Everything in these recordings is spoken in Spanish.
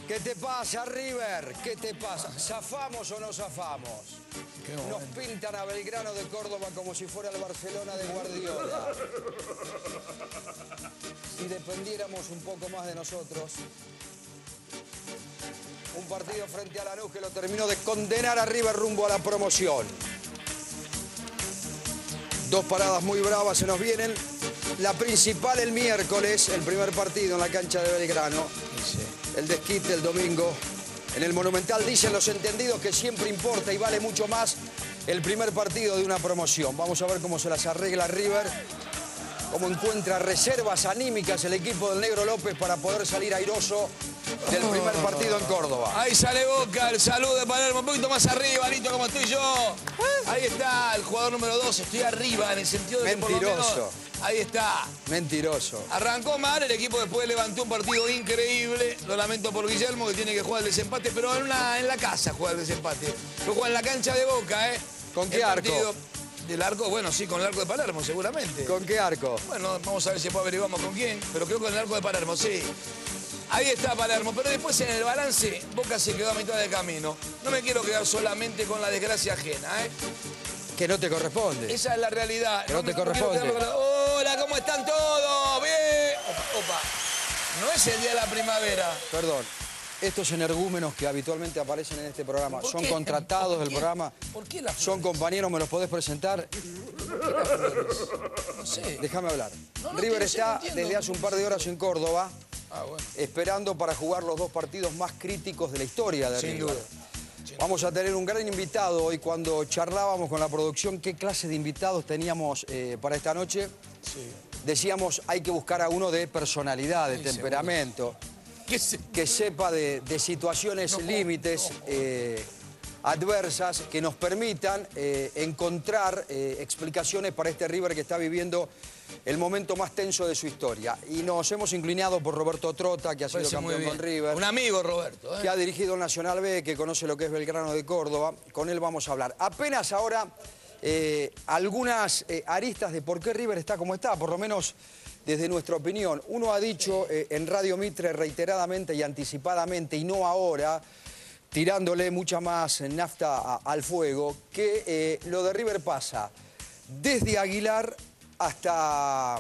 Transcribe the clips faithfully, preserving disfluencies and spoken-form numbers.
¿Qué te pasa, River? ¿Qué te pasa? ¿Zafamos o no zafamos? Nos pintan a Belgrano de Córdoba como si fuera el Barcelona de Guardiola. Si dependiéramos un poco más de nosotros, un partido frente a Lanús que lo terminó de condenar a River rumbo a la promoción. Dos paradas muy bravas se nos vienen. La principal el miércoles, el primer partido en la cancha de Belgrano. El desquite el domingo en el Monumental. Dicen los entendidos que siempre importa y vale mucho más el primer partido de una promoción. Vamos a ver cómo se las arregla River, cómo encuentra reservas anímicas el equipo del Negro López para poder salir airoso del primer partido en Córdoba. Ahí sale Boca, el saludo de Palermo, un poquito más arriba, Lito, como estoy yo. Ahí está el jugador número dos, estoy arriba en el sentido de que por lo menos... Mentiroso. Ahí está. Mentiroso. Arrancó mal, el equipo después levantó un partido increíble. Lo lamento por Guillermo, que tiene que jugar el desempate, pero en, una, en la casa juega el desempate. Lo juega en la cancha de Boca, ¿eh? ¿Con qué el arco? Partido del arco, bueno, sí, con el arco de Palermo, seguramente. ¿Con qué arco? Bueno, vamos a ver si después averiguamos con quién, pero creo que con el arco de Palermo, sí. Ahí está Palermo, pero después en el balance, Boca se quedó a mitad de camino. No me quiero quedar solamente con la desgracia ajena, ¿eh? Que no te corresponde. Esa es la realidad. Que no, no te no corresponde. Con la... Hola, ¿cómo están todos? Bien. Opa, opa. No es el día de la primavera. Perdón. Estos energúmenos que habitualmente aparecen en este programa, ¿son qué? contratados del programa? ¿Por qué las flores? ¿Son compañeros? ¿Me los podés presentar? ¿Por qué las flores? No sé. Déjame hablar. No, no, River no sé, está no desde hace un par de horas en Córdoba, ah, bueno. esperando para jugar los dos partidos más críticos de la historia de Sin River. duda. Vamos a tener un gran invitado hoy. Cuando charlábamos con la producción qué clase de invitados teníamos eh, para esta noche, Sí. decíamos hay que buscar a uno de personalidad, de Sí, temperamento, ¿Qué se... que sepa de, de situaciones No, límites, no. eh, adversas, que nos permitan eh, encontrar eh, explicaciones para este River que está viviendo el momento más tenso de su historia. Y nos hemos inclinado por Roberto Trota, que ha sido campeón con River. Un amigo, Roberto. ¿eh? Que ha dirigido el Nacional B, que conoce lo que es Belgrano de Córdoba. Con él vamos a hablar. Apenas ahora eh, algunas eh, aristas de por qué River está como está, por lo menos desde nuestra opinión. Uno ha dicho eh, en Radio Mitre reiteradamente y anticipadamente, y no ahora, tirándole mucha más nafta a, al fuego, que eh, lo de River pasa desde Aguilar hasta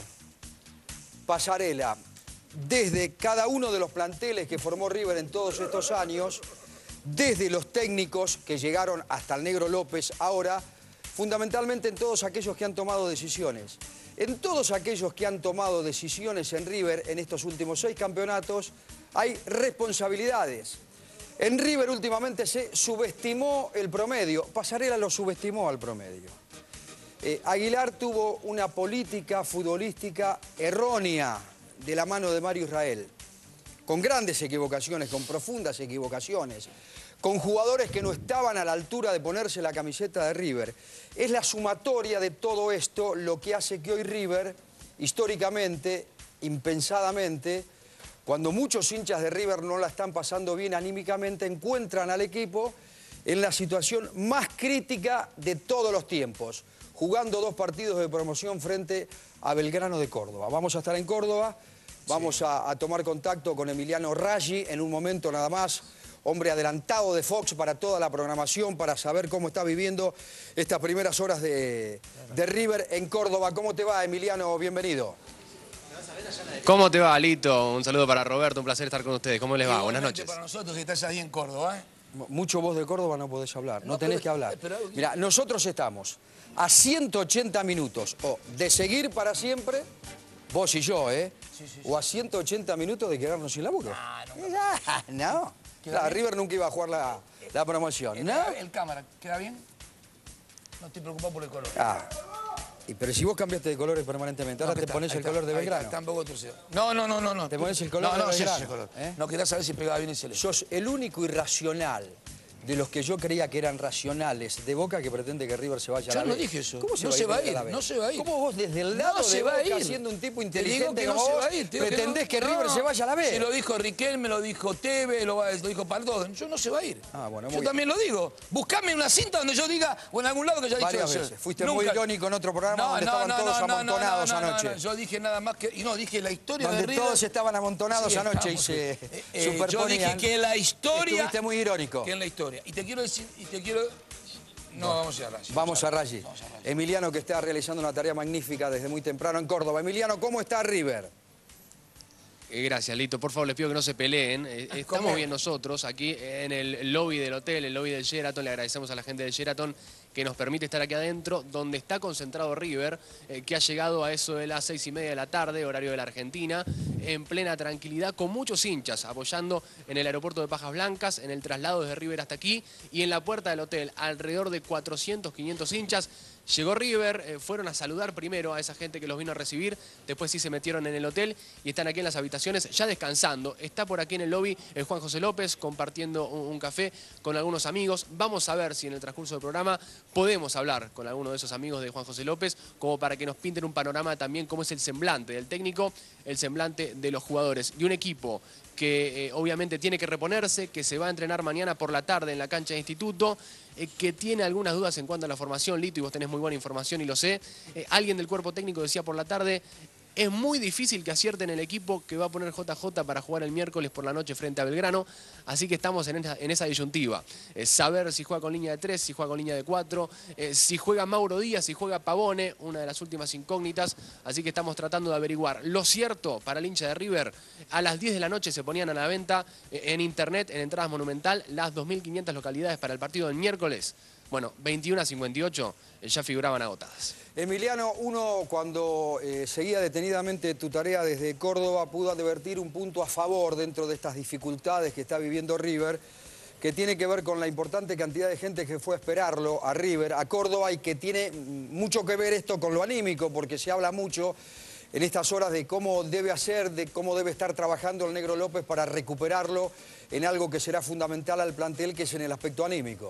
Pasarela, desde cada uno de los planteles que formó River en todos estos años, desde los técnicos que llegaron hasta el Negro López ahora, fundamentalmente en todos aquellos que han tomado decisiones. En todos aquellos que han tomado decisiones en River en estos últimos seis campeonatos hay responsabilidades. En River últimamente se subestimó el promedio, Pasarela lo subestimó al promedio. Eh, Aguilar tuvo una política futbolística errónea de la mano de Mario Israel, con grandes equivocaciones, con profundas equivocaciones, con jugadores que no estaban a la altura de ponerse la camiseta de River. Es la sumatoria de todo esto lo que hace que hoy River, históricamente, impensadamente, cuando muchos hinchas de River no la están pasando bien anímicamente, encuentran al equipo en la situación más crítica de todos los tiempos, jugando dos partidos de promoción frente a Belgrano de Córdoba. Vamos a estar en Córdoba, vamos sí. a, a tomar contacto con Emiliano Raggi en un momento nada más, hombre adelantado de Fox para toda la programación, para saber cómo está viviendo estas primeras horas de, de River en Córdoba. ¿Cómo te va, Emiliano? Bienvenido. ¿Cómo te va, Lito? Un saludo para Roberto, un placer estar con ustedes. ¿Cómo les va? Buenas noches. Para nosotros que estás ahí en Córdoba, ¿eh? Mucho vos de Córdoba no podés hablar, no, no tenés pero, que hablar. Pero, Mira, nosotros estamos a ciento ochenta minutos o de seguir para siempre, vos y yo, ¿eh? Sí, sí, sí. O a ciento ochenta minutos de quedarnos sin laburo. Ah, no. No. Claro, River nunca iba a jugar la, la promoción, ¿no? El cámara, ¿queda bien? No estoy preocupado por el color. Ah. Y, pero si vos cambiaste de colores permanentemente, ahora no, te está, pones el está, color de Belgrano. Está, está un poco torcido. No, no, no, no, no. ¿Te pones el color no, de no, Belgrano? Sí, sí, color. ¿Eh? No quería saber si pegaba bien el celeste. Sos el único irracional de los que yo creía que eran racionales de Boca que pretende que River se vaya a la B. Yo no dije eso. ¿Cómo se no va se va a ir? ir, no se va a ir. ¿Cómo vos desde el lado no se de va a Boca, ir. siendo un tipo Te digo inteligente que como no se vos, va a ir, te digo pretendés que, no, River no. se vaya a la B? Se lo dijo Riquelme, lo dijo Tevez, lo, lo dijo Pardo. Yo no se va a ir. Ah, bueno, yo muy también lo digo. Buscame una cinta donde yo diga, o en algún lado que yo haya dicho Varias eso. veces. Fuiste Nunca. muy irónico en otro programa No, donde no, estaban no, todos no, no, amontonados no, no, anoche. no, no. Yo dije nada más que... Y no, dije la historia Donde de River. todos estaban amontonados Sí, anoche y estamos, se eh, eh, superponían. Yo dije que la historia... Estuviste muy irónico. Que en la historia. Y te quiero decir... Y te quiero... No, vamos a ir a Raggi. Vamos a Raggi. Emiliano, que está realizando una tarea magnífica desde muy temprano en Córdoba. Emiliano, ¿cómo está River? Eh, Gracias, Lito. Por favor, les pido que no se peleen. Eh, Estamos bien nosotros aquí en el lobby del hotel, el lobby del Sheraton. Le agradecemos a la gente del Sheraton que nos permite estar aquí adentro, donde está concentrado River, eh, que ha llegado a eso de las seis y media de la tarde, horario de la Argentina, en plena tranquilidad, con muchos hinchas apoyando en el aeropuerto de Pajas Blancas, en el traslado desde River hasta aquí, y en la puerta del hotel, alrededor de cuatrocientos, quinientos hinchas. Llegó River, eh, fueron a saludar primero a esa gente que los vino a recibir, después sí se metieron en el hotel y están aquí en las habitaciones ya descansando. Está por aquí en el lobby el Juan José López compartiendo un, un café con algunos amigos. Vamos a ver si en el transcurso del programa podemos hablar con alguno de esos amigos de Juan José López, como para que nos pinten un panorama también cómo es el semblante del técnico, el semblante de los jugadores y un equipo que eh, obviamente tiene que reponerse, que se va a entrenar mañana por la tarde en la cancha de Instituto, eh, que tiene algunas dudas en cuanto a la formación, Lito, y vos tenés muy buena información y lo sé. Eh, alguien del cuerpo técnico decía por la tarde, es muy difícil que acierten el equipo que va a poner J J para jugar el miércoles por la noche frente a Belgrano, así que estamos en esa, en esa disyuntiva. Eh, saber si juega con línea de tres, si juega con línea de cuatro, eh, si juega Mauro Díaz, si juega Pavone, una de las últimas incógnitas, así que estamos tratando de averiguar. Lo cierto, para el hincha de River, a las diez de la noche se ponían a la venta eh, en internet, en Entradas Monumental, las dos mil quinientas localidades para el partido del miércoles. Bueno, veintiuna a cincuenta y ocho eh, ya figuraban agotadas. Emiliano, uno cuando eh, seguía detenidamente tu tarea desde Córdoba pudo advertir un punto a favor dentro de estas dificultades que está viviendo River, que tiene que ver con la importante cantidad de gente que fue a esperarlo a River, a Córdoba, y que tiene mucho que ver esto con lo anímico, porque se habla mucho en estas horas de cómo debe hacer, de cómo debe estar trabajando el Negro López para recuperarlo en algo que será fundamental al plantel, que es en el aspecto anímico.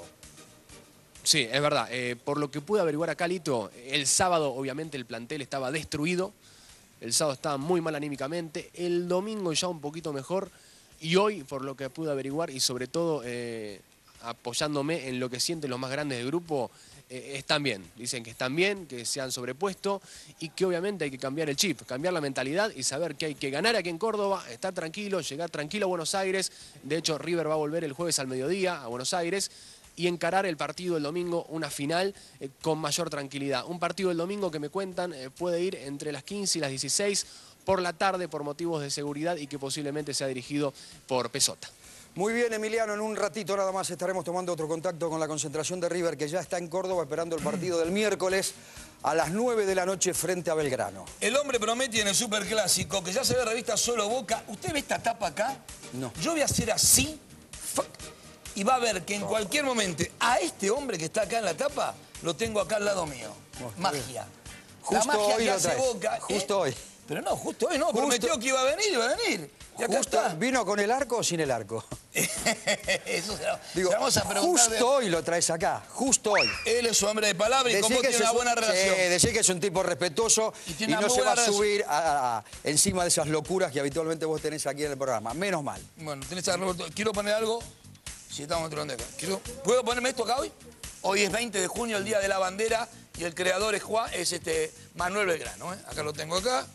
Sí, es verdad. Eh, por lo que pude averiguar acá, Lito, el sábado obviamente el plantel estaba destruido. El sábado estaba muy mal anímicamente. El domingo ya un poquito mejor. Y hoy, por lo que pude averiguar y sobre todo eh, apoyándome en lo que sienten los más grandes del grupo, eh, están bien. Dicen que están bien, que se han sobrepuesto y que obviamente hay que cambiar el chip, cambiar la mentalidad y saber que hay que ganar aquí en Córdoba, estar tranquilo, llegar tranquilo a Buenos Aires. De hecho, River va a volver el jueves al mediodía a Buenos Aires y encarar el partido del domingo, una final, eh, con mayor tranquilidad. Un partido del domingo que me cuentan eh, puede ir entre las quince y las dieciséis por la tarde por motivos de seguridad y que posiblemente sea dirigido por Pesota. Muy bien, Emiliano, en un ratito nada más estaremos tomando otro contacto con la concentración de River, que ya está en Córdoba esperando el partido del miércoles a las nueve de la noche frente a Belgrano. El hombre promete en el Superclásico, que ya se ve revista Solo Boca. ¿Usted ve esta tapa acá? No. Yo voy a hacer así, fuck, y va a ver que en cualquier momento a este hombre que está acá en la tapa, lo tengo acá al lado mío. Magia. Justo la magia hoy que lo hace traes. Boca. Justo ¿eh? hoy. Pero no, justo hoy no. Justo- Prometió que iba a venir, iba a venir. Y acá Justo, está. ¿vino con el arco o sin el arco? Eso se lo, Digo, se lo vamos a preguntar. justo de- hoy lo traes acá, justo hoy. Él es su hombre de palabra y con Decí vos que tiene una es un- buena relación. Sí, decí que es un tipo respetuoso Y y, tiene una no muy se va a buena subir a- a- a- encima de esas locuras que habitualmente vos tenés aquí en el programa. Menos mal. Bueno, tenés a Roberto. Quiero poner algo. Si estamos entrando acá. Quiero- ¿Puedo ponerme esto acá hoy? Hoy es veinte de junio, el Día de la Bandera, y el creador es Juan, es este Manuel Belgrano. ¿eh? Acá lo tengo acá.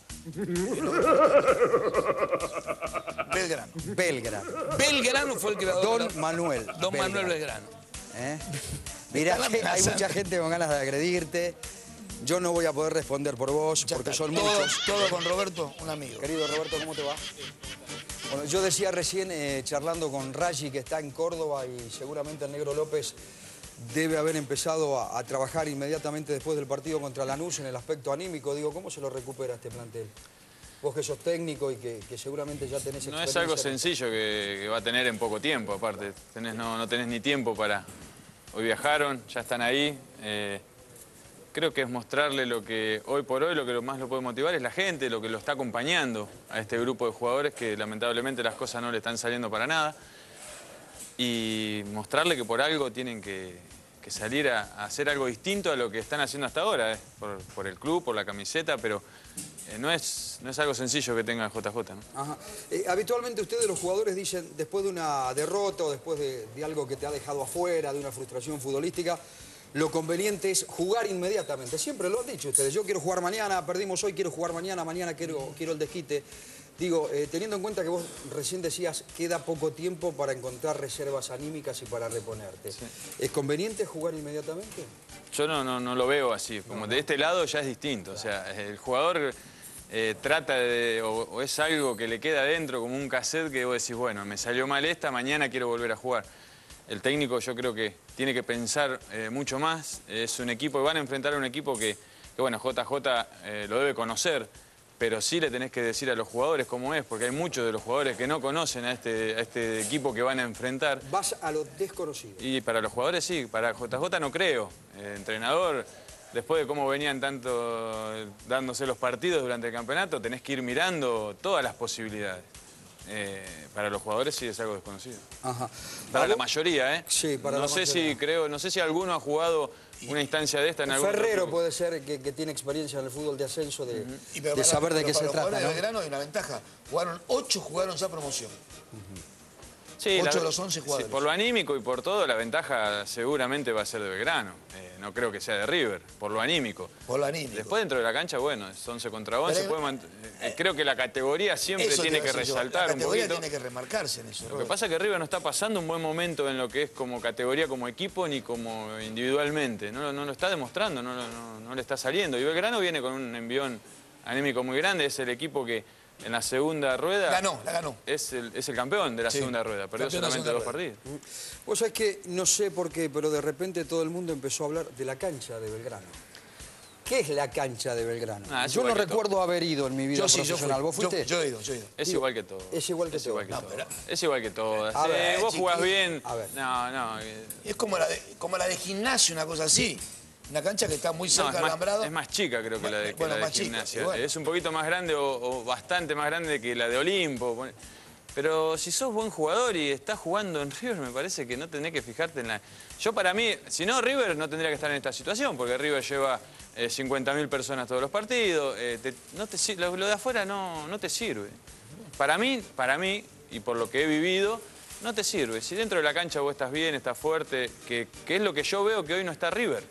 Belgrano. Belgrano. Belgrano fue el creador. Don de la- Manuel. Don Belgrano. Manuel Belgrano. ¿Eh? Mirá, están que hay amenazando. mucha gente con ganas de agredirte. Yo no voy a poder responder por vos, Ya porque está. son todo, muchos. todo con Roberto, un amigo. Querido Roberto, ¿cómo te va? Bueno, yo decía recién, eh, charlando con Raggi, que está en Córdoba, y seguramente el Negro López debe haber empezado a, a trabajar inmediatamente después del partido contra Lanús en el aspecto anímico. Digo, ¿cómo se lo recupera este plantel? Vos que sos técnico y que, que seguramente ya tenés No experiencia. es algo sencillo que, que va a tener en poco tiempo, aparte. Tenés, no, no tenés ni tiempo para... Hoy viajaron, ya están ahí. Eh, creo que es mostrarle lo que hoy por hoy, lo que más lo puede motivar es la gente, lo que lo está acompañando a este grupo de jugadores que lamentablemente las cosas no le están saliendo para nada. y mostrarle que por algo tienen que, que salir a, a hacer algo distinto a lo que están haciendo hasta ahora, ¿eh? por, por el club, por la camiseta, pero eh, no, es, no es algo sencillo que tenga el J J, ¿no? Ajá. Eh, habitualmente ustedes los jugadores dicen, después de una derrota o después de, de algo que te ha dejado afuera, de una frustración futbolística, lo conveniente es jugar inmediatamente. Siempre lo han dicho ustedes. Yo quiero jugar mañana, perdimos hoy, quiero jugar mañana, mañana quiero, quiero el desquite. Digo, eh, teniendo en cuenta que vos recién decías, queda poco tiempo para encontrar reservas anímicas y para reponerte. Sí. ¿Es conveniente jugar inmediatamente? Yo no, no, no lo veo así. Como no, no. De este lado ya es distinto. Claro. O sea, el jugador eh, trata de... O, o es algo que le queda adentro, como un cassette que vos decís, bueno, me salió mal esta, mañana quiero volver a jugar. El técnico yo creo que tiene que pensar eh, mucho más. Es un equipo, van a enfrentar a un equipo que, que bueno, J J eh, lo debe conocer, pero sí le tenés que decir a los jugadores cómo es, porque hay muchos de los jugadores que no conocen a este, a este equipo que van a enfrentar. Vas a lo desconocido. Y para los jugadores sí, para J J no creo. El entrenador, después de cómo venían tanto dándose los partidos durante el campeonato, tenés que ir mirando todas las posibilidades. Eh, para los jugadores sí es algo desconocido. Ajá. Para la mayoría, ¿eh? Sí, para no la sé mayoría. Si creo, no sé si alguno ha jugado una instancia de esta en algún Ferrero puede ser que, que tiene experiencia en el fútbol de ascenso de, uh-huh. y de saber para, de qué se trata. Para ¿no? el Belgrano hay una ventaja. Jugaron ocho, jugaron ya promoción. Uh-huh. Sí, ocho la, de los once jugadores. Sí, por lo anímico y por todo, la ventaja seguramente va a ser de Belgrano. Eh, no creo que sea de River, por lo anímico. Por lo anímico. Después dentro de la cancha, bueno, es once contra once. Pero, puede eh, creo que la categoría siempre tiene que resaltar un poquito. La categoría tiene que remarcarse en eso. Lo que pasa es que River no está pasando un buen momento en lo que es como categoría, como equipo, ni como individualmente. No, no lo está demostrando, no, no, no le está saliendo. Y Belgrano viene con un envión anímico muy grande, es el equipo que... En la segunda rueda... Ganó, la ganó. Es el, es el campeón de la sí. segunda rueda, perdió solamente dos partidos. Vos sabés que, no sé por qué, pero de repente todo el mundo empezó a hablar de la cancha de Belgrano. ¿Qué es la cancha de Belgrano? Ah, yo no recuerdo todo. haber ido en mi vida yo sí, profesional. Yo ¿Vos fuiste? Yo, yo he ido, yo he ido. Es Digo, igual que todo. Es igual que es todo. Igual que no, todo. Pero... Es igual que todo. A ver, vos jugás chiqui... bien. A ver. No, no. Es como la de, como la de gimnasio, una cosa así. Una cancha que está muy cerca no, del alambrado. Es más chica, creo que la de, que bueno, la de gimnasia. Chica, bueno. Es un poquito más grande o, o bastante más grande que la de Olimpo. Pero si sos buen jugador y estás jugando en River, me parece que no tenés que fijarte en la... Yo para mí, si no, River no tendría que estar en esta situación, porque River lleva eh, cincuenta mil personas todos los partidos. Eh, te, no te, lo, lo de afuera no, no te sirve. Para mí, para mí, y por lo que he vivido, no te sirve. Si dentro de la cancha vos estás bien, estás fuerte, que, que es lo que yo veo que hoy no está River.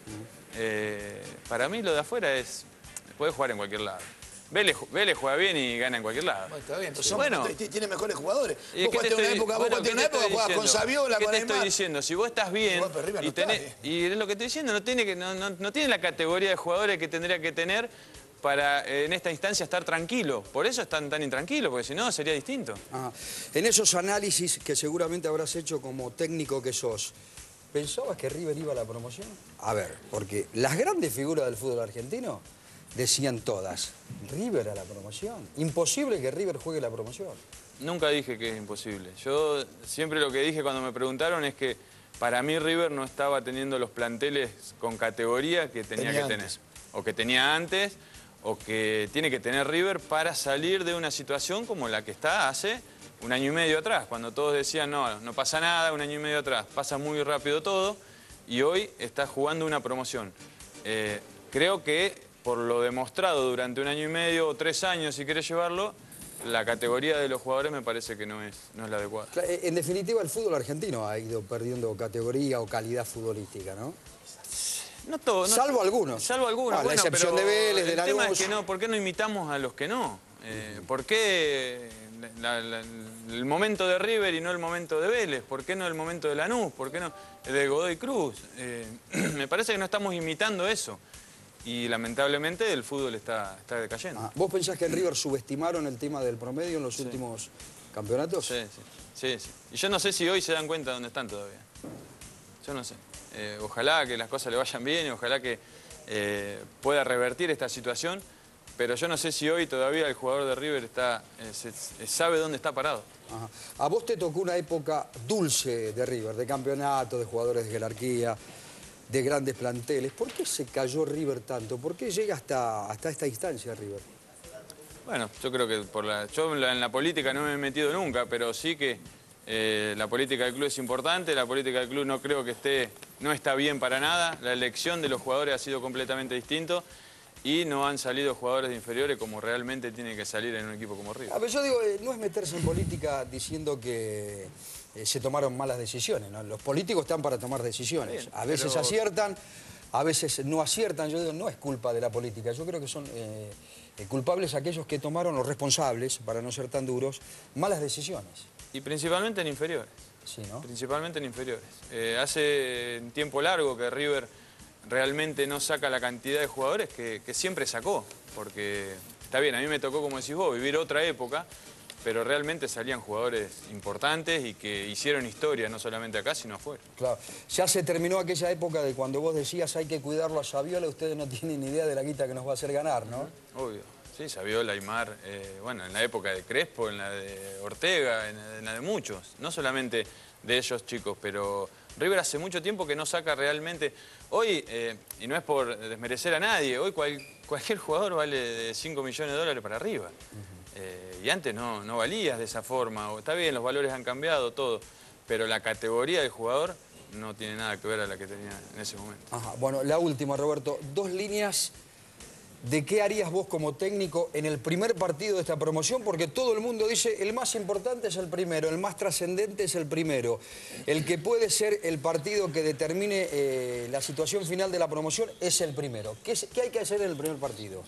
Eh, para mí lo de afuera es... Podés jugar en cualquier lado. Vélez, Vélez juega bien y gana en cualquier lado. Bueno, está bien, sí. Bueno, tiene mejores jugadores. Vos jugaste una época, bueno, vos una época jugabas con Saviola, ¿qué con te estoy diciendo? Si vos estás bien y, no tenés, está, eh. y es lo que estoy diciendo, no tiene, que, no, no, no tiene la categoría de jugadores que tendría que tener para eh, en esta instancia estar tranquilo. Por eso están tan intranquilos, porque si no sería distinto. Ajá. En esos análisis que seguramente habrás hecho como técnico que sos, ¿pensabas que River iba a la promoción? A ver, porque las grandes figuras del fútbol argentino decían todas, River a la promoción. Imposible que River juegue la promoción. Nunca dije que es imposible. Yo siempre lo que dije cuando me preguntaron es que para mí River no estaba teniendo los planteles con categoría que tenía, tenía que tener. Antes. O que tenía antes, o que tiene que tener River para salir de una situación como la que está hace un año y medio atrás. Cuando todos decían, no, no pasa nada, un año y medio atrás. Pasa muy rápido todo y hoy está jugando una promoción. Eh, creo que... por lo demostrado durante un año y medio o tres años, si querés llevarlo, la categoría de los jugadores me parece que no es, no es la adecuada. En definitiva, el fútbol argentino ha ido perdiendo categoría o calidad futbolística, ¿no? No todo. No, salvo algunos. Salvo algunos. Ah, bueno, la excepción de Vélez, de la El tema es que no, ¿por qué no imitamos a los que no? Eh, ¿Por qué la, la, el momento de River y no el momento de Vélez? ¿Por qué no el momento de Lanús? ¿Por qué no el de Godoy Cruz? Eh, me parece que no estamos imitando eso. Y lamentablemente el fútbol está, está decayendo. Ah, ¿vos pensás que en River subestimaron el tema del promedio en los sí. últimos campeonatos? Sí, sí, sí, sí. Y yo no sé si hoy se dan cuenta de dónde están todavía. Yo no sé. Eh, ojalá que las cosas le vayan bien y ojalá que eh, pueda revertir esta situación. Pero yo no sé si hoy todavía el jugador de River está, eh, se, se sabe dónde está parado. Ajá. A vos te tocó una época dulce de River, de campeonato, de jugadores de jerarquía, de grandes planteles. ¿Por qué se cayó River tanto? ¿Por qué llega hasta, hasta esta instancia River? Bueno, yo creo que por la, yo en la, en la política no me he metido nunca, pero sí que Eh, la política del club es importante, la política del club no creo que esté, no está bien para nada. La elección de los jugadores ha sido completamente distinto y no han salido jugadores de inferiores como realmente tienen que salir en un equipo como River. A ver, yo digo, eh, no es meterse en política diciendo que eh, se tomaron malas decisiones, ¿no? Los políticos están para tomar decisiones. Bien, a veces pero... aciertan, a veces no aciertan. Yo digo, no es culpa de la política. Yo creo que son eh, eh, culpables aquellos que tomaron, los responsables, para no ser tan duros, malas decisiones. Y principalmente en inferiores. Sí, ¿no? Principalmente en inferiores. Eh, hace un tiempo largo que River realmente no saca la cantidad de jugadores que, que siempre sacó. Porque está bien, a mí me tocó, como decís vos, vivir otra época, pero realmente salían jugadores importantes y que hicieron historia, no solamente acá, sino afuera. Claro. Ya se terminó aquella época de cuando vos decías hay que cuidarlo a Saviola, ustedes no tienen ni idea de la guita que nos va a hacer ganar, ¿no? Obvio. Sí, Saviola, Aymar, eh, bueno, en la época de Crespo, en la de Ortega, en, en la de muchos. No solamente de ellos chicos, pero River hace mucho tiempo que no saca realmente... Hoy, eh, y no es por desmerecer a nadie, hoy cual, cualquier jugador vale de cinco millones de dólares para arriba. Uh-huh. eh, y antes no, no valías de esa forma. Está bien, los valores han cambiado, todo, pero la categoría del jugador no tiene nada que ver a la que tenía en ese momento. Ajá. Bueno, la última, Roberto. Dos líneas... ¿De qué harías vos como técnico en el primer partido de esta promoción? Porque todo el mundo dice, el más importante es el primero, el más trascendente es el primero. El que puede ser el partido que determine eh, la situación final de la promoción es el primero. ¿Qué, es, ¿Qué hay que hacer en el primer partido?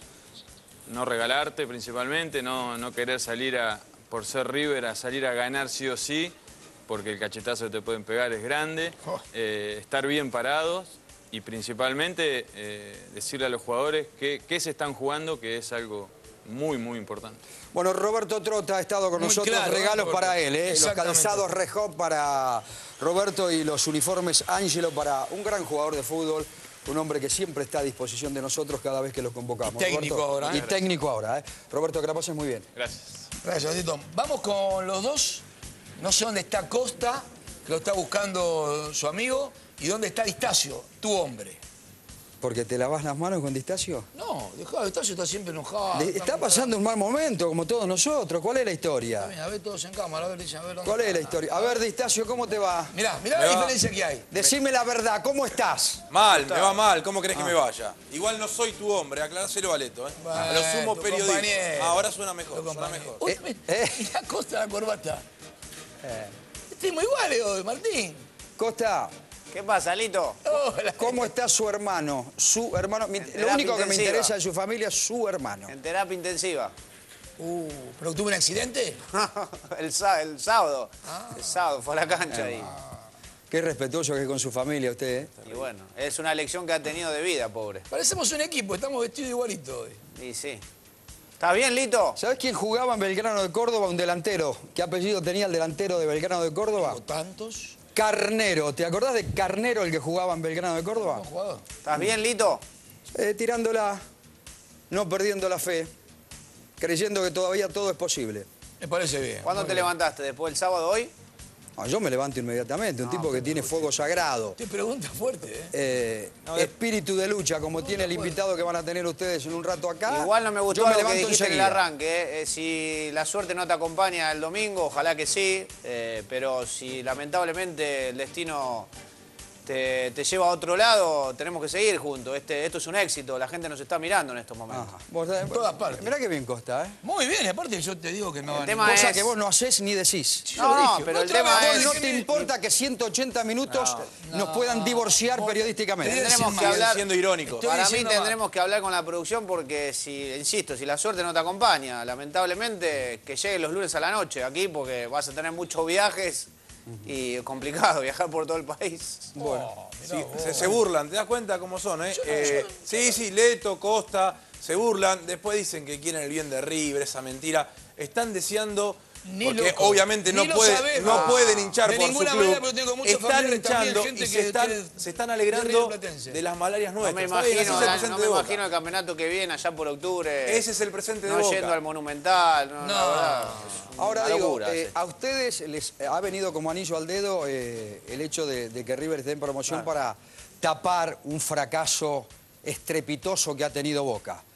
No regalarte principalmente, no, no querer salir a, por ser River, a salir a ganar sí o sí, porque el cachetazo que te pueden pegar es grande. Eh, estar bien parados. Y principalmente eh, decirle a los jugadores que, que se están jugando, que es algo muy, muy importante. Bueno, Roberto Trota ha estado con muy nosotros, claro, regalos ¿eh, para él, ¿eh? Los calzados Red Hot para Roberto y los uniformes Ángelo para un gran jugador de fútbol, un hombre que siempre está a disposición de nosotros cada vez que los convocamos. Y técnico Roberto, ahora. ¿eh? Y técnico ahora, ¿eh? Roberto, que la pases muy bien. Gracias. Gracias, Tito. Vamos con los dos. No sé dónde está Costa, que lo está buscando su amigo. ¿Y dónde está Distacio, tu hombre? ¿Porque te lavas las manos con Distacio? No, dejá, Distacio está siempre enojado. De, está pasando un mal momento, como todos nosotros. ¿Cuál es la historia? Bien, a ver todos en cámara, a ver, dicen, a ver dónde ¿Cuál está? es la historia? A ver, Distacio, ¿cómo te va? Mirá, mirá la diferencia que hay. Decime la verdad, ¿cómo estás? Mal, me va mal, ¿cómo querés ah. que me vaya? Igual no soy tu hombre, aclaráselo a Leto, ¿eh? Bueno, a los sumos periodistas. Compañero. Ahora suena mejor, suena mejor. Uy, eh, eh. Mirá Costa la corbata. Eh. Estamos iguales hoy, Martín. Costa. ¿Qué pasa, Lito? Hola. ¿Cómo está su hermano? Su hermano. Lo único intensiva. que me interesa de su familia es su hermano. En terapia intensiva. Uh, ¿pero tuvo un accidente? el, el sábado. Ah. El sábado fue a la cancha ahí. Ah. Qué respetuoso que es con su familia usted, ¿eh? Y bueno, es una lección que ha tenido de vida, pobre. Parecemos un equipo, estamos vestidos igualitos hoy. Y sí. ¿Estás bien, Lito? ¿Sabés quién jugaba en Belgrano de Córdoba? Un delantero. ¿Qué apellido tenía el delantero de Belgrano de Córdoba? Tengo tantos. Carnero. ¿Te acordás de Carnero, el que jugaba en Belgrano de Córdoba? ¿Cómo jugador? ¿Estás bien, Lito? Eh, tirándola, no perdiendo la fe, creyendo que todavía todo es posible. Me parece bien. ¿Cuándo te bien. levantaste? ¿Después del sábado hoy? No, yo me levanto inmediatamente, un no, tipo que tiene fuego sagrado. Te pregunta fuerte, ¿eh? eh no, espíritu de lucha, como tiene el invitado que van a tener ustedes en un rato acá. Igual no me gustó lo que dijiste en el arranque. Eh, si la suerte no te acompaña el domingo, ojalá que sí. Eh, pero si lamentablemente el destino te, te lleva a otro lado, tenemos que seguir juntos. Este, esto es un éxito, la gente nos está mirando en estos momentos. Vos, en todas partes. Mirá qué bien Costa, ¿eh? Muy bien, aparte yo te digo que no... El tema cosa es... que vos no hacés ni decís. No, no, no pero el tema es... No te importa que ciento ochenta minutos no, nos puedan divorciar no, periodísticamente. Tendremos que hablar... siendo irónico. Para mí tendremos que hablar con la producción porque, si insisto, si la suerte no te acompaña, lamentablemente que llegues los lunes a la noche aquí porque vas a tener muchos viajes... Y es complicado viajar por todo el país. Bueno, oh, sí, se, se burlan, ¿te das cuenta cómo son? Eh? Yo, eh, yo, sí, sí, Leto, Costa, se burlan. Después dicen que quieren el bien de River, esa mentira. Están deseando, ni porque loco, obviamente no, puede, sabés, no ah, pueden hinchar por su club. Manera, pero tengo están hinchando también, y se están, que, se están alegrando de las malarias nuestras. No me imagino, es el, presente no me imagino el campeonato que viene allá por octubre. Ese es el presente no de Boca. No yendo al Monumental. No, no. La verdad, ahora digo, locura, eh, sí. a ustedes les ha venido como anillo al dedo eh, el hecho de, de que River esté en promoción ah. para tapar un fracaso estrepitoso que ha tenido Boca.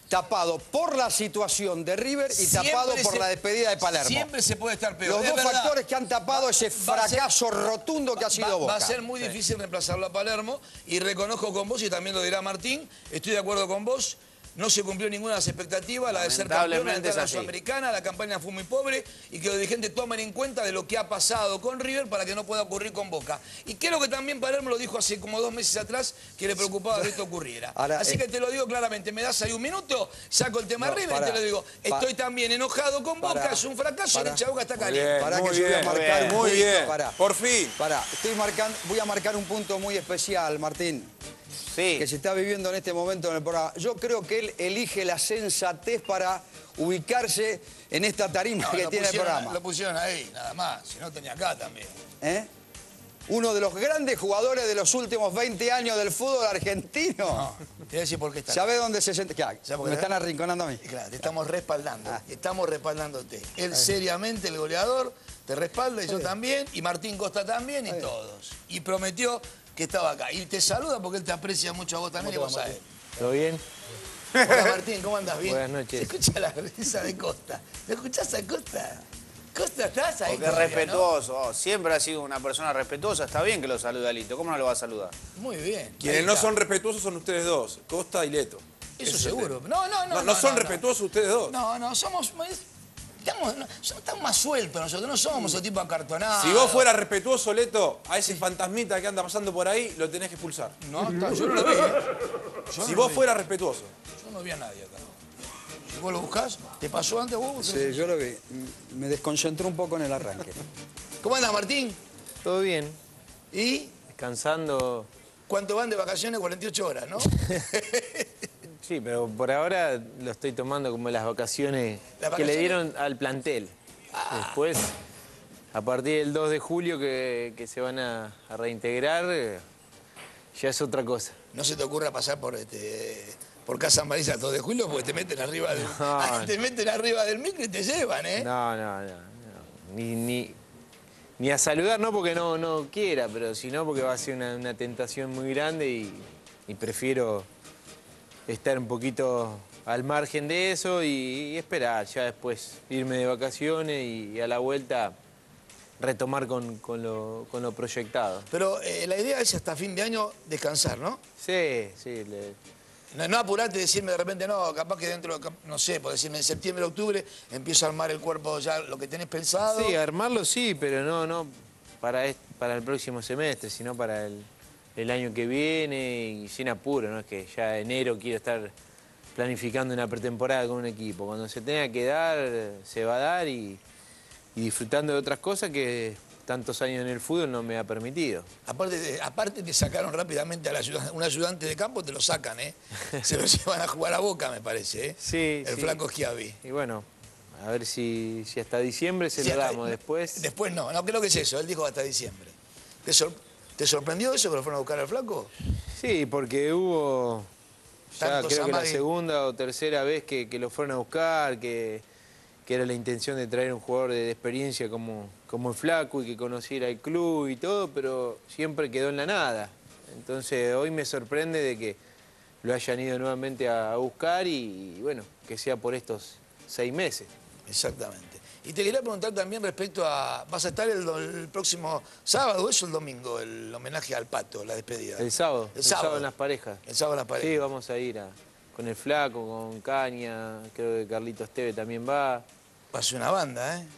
tapado por la situación de River y Siempre tapado por se- la despedida de Palermo. Siempre se puede estar peor. Los Es dos verdad. factores que han tapado ese Va a ser- fracaso rotundo que ha sido Va, Boca. va a ser muy difícil reemplazarlo a Palermo y reconozco con vos, y también lo dirá Martín, estoy de acuerdo con vos, no se cumplió ninguna de las expectativas, la de ser campeón, la Lamentablemente de la es así. Sudamericana, la campaña fue muy pobre y que los dirigentes tomen en cuenta de lo que ha pasado con River para que no pueda ocurrir con Boca. Y creo que también Palermo lo dijo hace como dos meses atrás que le preocupaba que esto ocurriera. Ahora, Así eh, que te lo digo claramente, me das ahí un minuto, saco el tema No, River para, y te lo digo, pa- estoy también enojado con Boca, para, es un fracaso y para. el hincha de Boca está Muy caliente. bien, Pará muy que yo voy a bien, marcar un muy punto. bien. Pará. Por fin. Pará, estoy marcando, voy a marcar un punto muy especial, Martín, Sí. que se está viviendo en este momento en el programa. Yo creo que él elige la sensatez para ubicarse en esta tarima No, que lo tiene el pusieron- programa. Lo pusieron ahí, nada más, si no tenía acá también. ¿Eh? Uno de los grandes jugadores de los últimos veinte años del fútbol argentino. No, te voy a decir por qué está. ¿Sabe dónde se siente? ¿Qué? ¿Sabe por Me qué? están arrinconando a mí. Claro, te estamos respaldando. Ah. Estamos respaldándote. Él seriamente, el goleador, te respalda y yo también, y Martín Costa también, y todos. Y prometió que estaba acá. Y te saluda porque él te aprecia mucho a vos también y vos a él. ¿Todo bien? Hola Martín, ¿cómo andas? ¿Bien? Buenas noches. Se escucha la risa de Costa. ¿Te escuchás a Costa? Costa, ¿estás ahí? Porque es todavía, respetuoso, oh, siempre ha sido una persona respetuosa, está bien que lo salude a Lito, ¿cómo no lo va a saludar? ¿no? Muy bien. Quienes Ahí no está. son respetuosos son ustedes dos, Costa y Leto. Eso Ese es el seguro. tema. No, no, no. No, no son respetuosos ustedes dos. No, no, somos... Estamos, no, somos- estamos más sueltos nosotros, no somos un tipo acartonado. Si vos fueras respetuoso, Leto, a ese fantasmita que anda pasando por ahí, lo tenés que expulsar. No, está- yo no lo vi. ¿eh? Yo Si no vos lo vi. fueras respetuoso. Yo no vi a nadie acá. Si vos lo buscás, ¿te pasó antes vos? Sí, yo lo vi. Me desconcentró un poco en el arranque. ¿Cómo andas, Martín? ¿Todo bien? ¿Y Descansando. cuánto van de vacaciones? cuarenta y ocho horas, ¿no? Sí, pero por ahora lo estoy tomando como las vacaciones, ¿Las que le vacaciones? dieron al plantel. Después, a partir del dos de julio que, que se van a, a reintegrar, eh, ya es otra cosa. No se te ocurra pasar por este por Casa Marisa el dos de julio porque te meten arriba del, No. te meten arriba del micro y te llevan, ¿eh? No, no, no. no. Ni, ni, ni a saludar, no porque no, no quiera, pero sino porque va a ser una, una tentación muy grande y, y prefiero estar un poquito al margen de eso y, y esperar, ya después irme de vacaciones y, y a la vuelta retomar con, con, lo, con lo proyectado. Pero eh, la idea es hasta fin de año descansar, ¿no? Sí, sí. le- No, no apurarte y decirme de repente, no, capaz que dentro, de, no sé, por decirme en septiembre, octubre, empiezo a armar el cuerpo ya lo que tenés pensado. Sí, armarlo sí, pero no, no para, est- para el próximo semestre, sino para el, el año que viene y sin apuro, no es que ya enero quiero estar planificando una pretemporada con un equipo. Cuando se tenga que dar, se va a dar y, y disfrutando de otras cosas que tantos años en el fútbol no me ha permitido. Aparte, de- aparte te sacaron rápidamente a la ayuda- un ayudante de campo, te lo sacan, ¿eh? Se lo llevan a jugar a Boca, me parece, ¿eh? Sí, El sí. flaco Schiavi. Y bueno, a ver si, si hasta diciembre se Sí, lo hasta- damos. Después, Después no, no creo que es eso, él dijo hasta diciembre. ¿Te, sor- te sorprendió eso que lo fueron a buscar al flaco? sí, porque hubo ya Tantos creo que la Amadi. segunda o tercera vez que, que lo fueron a buscar, que, que era la intención de traer un jugador de, de experiencia como, como el Flaco y que conociera el club y todo, pero siempre quedó en la nada. Entonces hoy me sorprende de que lo hayan ido nuevamente a, a buscar y, y bueno, que sea por estos seis meses. Exactamente. Y te quería preguntar también respecto a... ¿Vas a estar el, do- el próximo sábado o eso el domingo? El homenaje al Pato, la despedida. El sábado, El el sábado. sábado en las parejas. El sábado en las parejas. Sí, vamos a ir a- con el Flaco, con Caña, creo que Carlitos Teve también va. Va a ser una banda, ¿eh?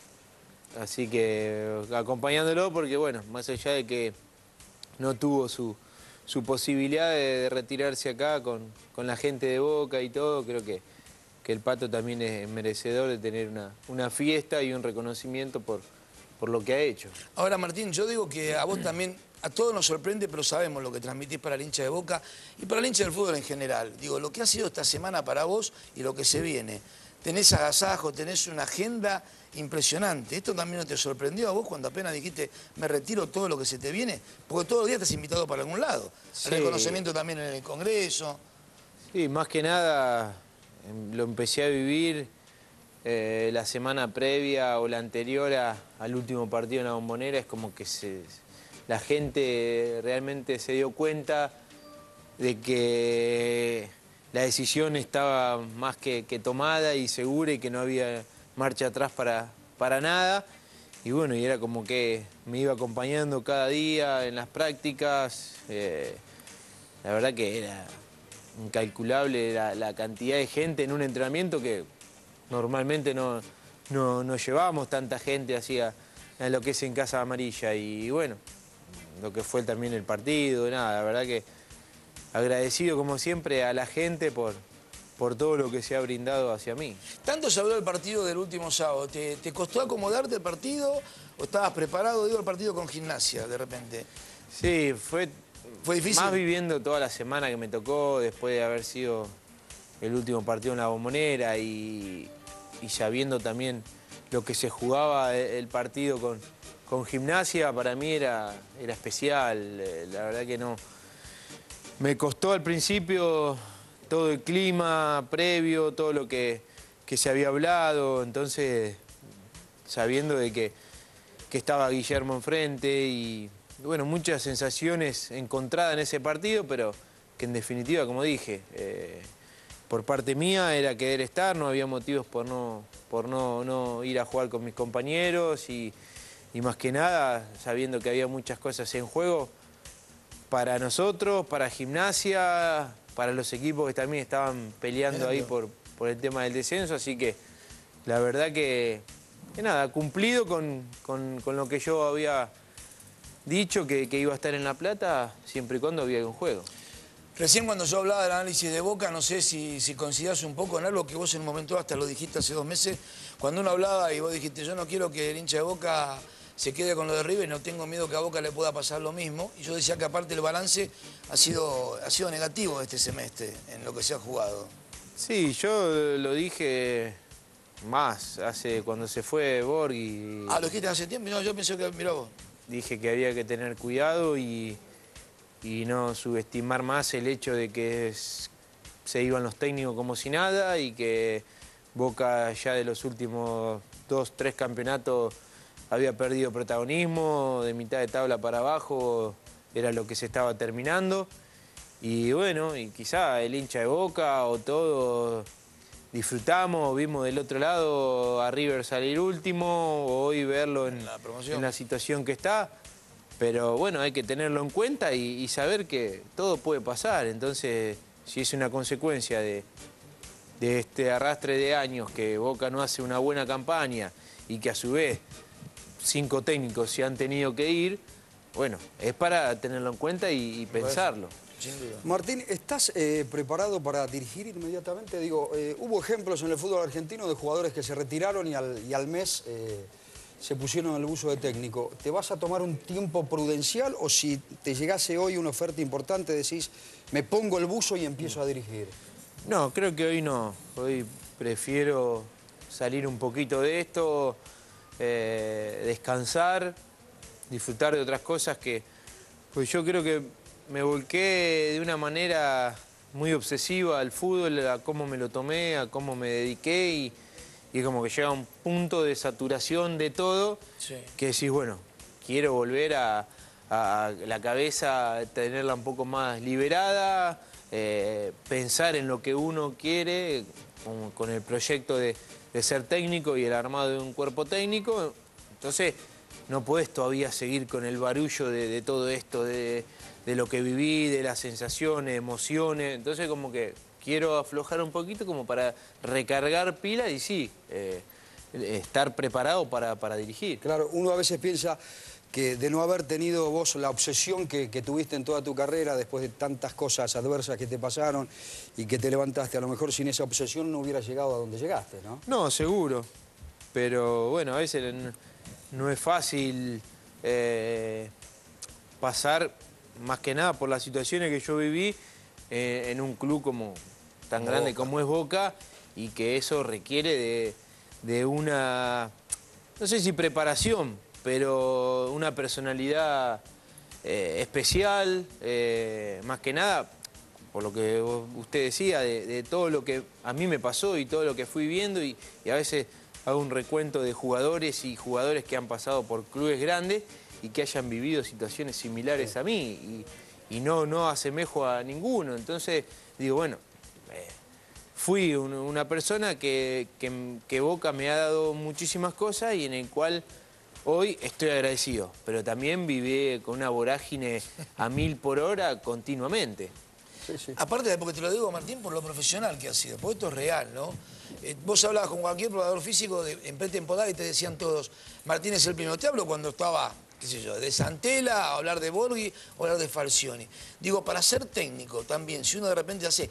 Así que acompañándolo porque, bueno, más allá de que no tuvo su, su posibilidad de, de retirarse acá con, con la gente de Boca y todo, creo que, que el Pato también es merecedor de tener una, una fiesta y un reconocimiento por, por lo que ha hecho. Ahora, Martín, yo digo que a vos también, a todos nos sorprende, pero sabemos lo que transmitís para el hincha de Boca y para el hincha del fútbol en general. Digo, lo que ha sido esta semana para vos y lo que se viene. Tenés agasajo, tenés una agenda impresionante. ¿Esto también no te sorprendió a vos cuando apenas dijiste, me retiro todo lo que se te viene? Porque todos los días te has invitado para algún lado. Sí. El reconocimiento también en el Congreso. Sí, más que nada em, lo empecé a vivir eh, la semana previa o la anterior a- al último partido en la Bombonera. Es como que se, la gente realmente se dio cuenta de que la decisión estaba más que, que tomada y segura y que no había marcha atrás para, para nada. Y bueno, y era como que me iba acompañando cada día en las prácticas. Eh, la verdad que era incalculable la, la cantidad de gente en un entrenamiento que normalmente no, no, no llevábamos tanta gente hacia a lo que es en Casa Amarilla. Y bueno, lo que fue también el partido, nada, la verdad que agradecido como siempre a la gente por, por todo lo que se ha brindado hacia mí. Tanto se habló del partido del último sábado. ¿Te, te costó acomodarte el partido o estabas preparado? Digo, el partido con Gimnasia, de repente. Sí, fue, ¿Fue difícil? Más viviendo toda la semana que me tocó, después de haber sido el último partido en la Bombonera y, y sabiendo también lo que se jugaba el partido con, con Gimnasia, para mí era, era especial. La verdad que no... Me costó al principio todo el clima previo, todo lo que, que se había hablado, entonces sabiendo de que, que estaba Guillermo enfrente y bueno, muchas sensaciones encontradas en ese partido, pero que en definitiva, como dije, eh, por parte mía era querer estar, no había motivos por no, por no, no ir a jugar con mis compañeros y, y más que nada, sabiendo que había muchas cosas en juego, para nosotros, para Gimnasia, para los equipos que también estaban peleando ahí por, por el tema del descenso, así que la verdad que, que nada, cumplido con, con, con lo que yo había dicho, que, que iba a estar en La Plata, siempre y cuando había un juego. Recién cuando yo hablaba del análisis de Boca, no sé si, si coincidás un poco en algo que vos en un momento hasta lo dijiste hace dos meses, cuando uno hablaba y vos dijiste, yo no quiero que el hincha de Boca se quede con lo de River, no tengo miedo que a Boca le pueda pasar lo mismo. Y yo decía que aparte el balance ha sido, ha sido negativo este semestre en lo que se ha jugado. Sí, yo lo dije más, hace cuando se fue Borghi. Ah, ¿lo dijiste hace tiempo? No, yo pensé que, mirá vos. Dije que había que tener cuidado y, y no subestimar más el hecho de que es, se iban los técnicos como si nada y que Boca ya de los últimos dos, tres campeonatos había perdido protagonismo, de mitad de tabla para abajo era lo que se estaba terminando. Y bueno, y quizá el hincha de Boca o todo disfrutamos, vimos del otro lado a River salir último, o hoy verlo en la, en la situación que está. Pero bueno, hay que tenerlo en cuenta y, y saber que todo puede pasar. Entonces, si es una consecuencia de, de este arrastre de años que Boca no hace una buena campaña y que a su vez cinco técnicos se han tenido que ir, bueno, es para tenerlo en cuenta y, y pensarlo. Sin duda. Martín, ¿estás eh, preparado para dirigir inmediatamente? Digo, eh, hubo ejemplos en el fútbol argentino de jugadores que se retiraron y al, y al mes eh, se pusieron el buzo de técnico. ¿Te vas a tomar un tiempo prudencial o si te llegase hoy una oferta importante decís, me pongo el buzo y empiezo a dirigir? No, creo que hoy no. Hoy prefiero salir un poquito de esto, eh, descansar, disfrutar de otras cosas que... Pues yo creo que me volqué de una manera muy obsesiva al fútbol, a cómo me lo tomé, a cómo me dediqué y, y como que llega un punto de saturación de todo, sí, que decís, bueno, quiero volver a, a la cabeza, tenerla un poco más liberada, eh, pensar en lo que uno quiere con, con el proyecto de, de ser técnico y el armado de un cuerpo técnico. Entonces no podés todavía seguir con el barullo de, de todo esto, de, de lo que viví, de las sensaciones, emociones. Entonces como que quiero aflojar un poquito como para recargar pila y sí, eh, estar preparado para, para dirigir. Claro, uno a veces piensa que de no haber tenido vos la obsesión que, que tuviste en toda tu carrera después de tantas cosas adversas que te pasaron y que te levantaste, a lo mejor sin esa obsesión no hubieras llegado a donde llegaste, ¿no? No, seguro. Pero bueno, a veces no es fácil eh, pasar más que nada por las situaciones que yo viví eh, en un club como tan Boca. grande como es Boca y que eso requiere de, de una, no sé si preparación, pero una personalidad eh, especial, eh, más que nada, por lo que usted decía, de, de todo lo que a mí me pasó y todo lo que fui viendo y, y a veces hago un recuento de jugadores y jugadores que han pasado por clubes grandes y que hayan vivido situaciones similares a mí y, y no, no asemejo a ninguno. Entonces digo, bueno, eh, fui un, una persona que, que, que Boca me ha dado muchísimas cosas y en el cual hoy estoy agradecido, pero también viví con una vorágine a mil por hora continuamente. Sí, sí. Aparte, porque te lo digo, Martín, por lo profesional que ha sido, porque esto es real, ¿no? Eh, vos hablabas con cualquier probador físico de, en pretemporada y te decían todos, Martín es el primero. Te hablo cuando estaba, qué sé yo, de Santella, a hablar de Borghi, o hablar de Falcioni. Digo, para ser técnico también, si uno de repente hace,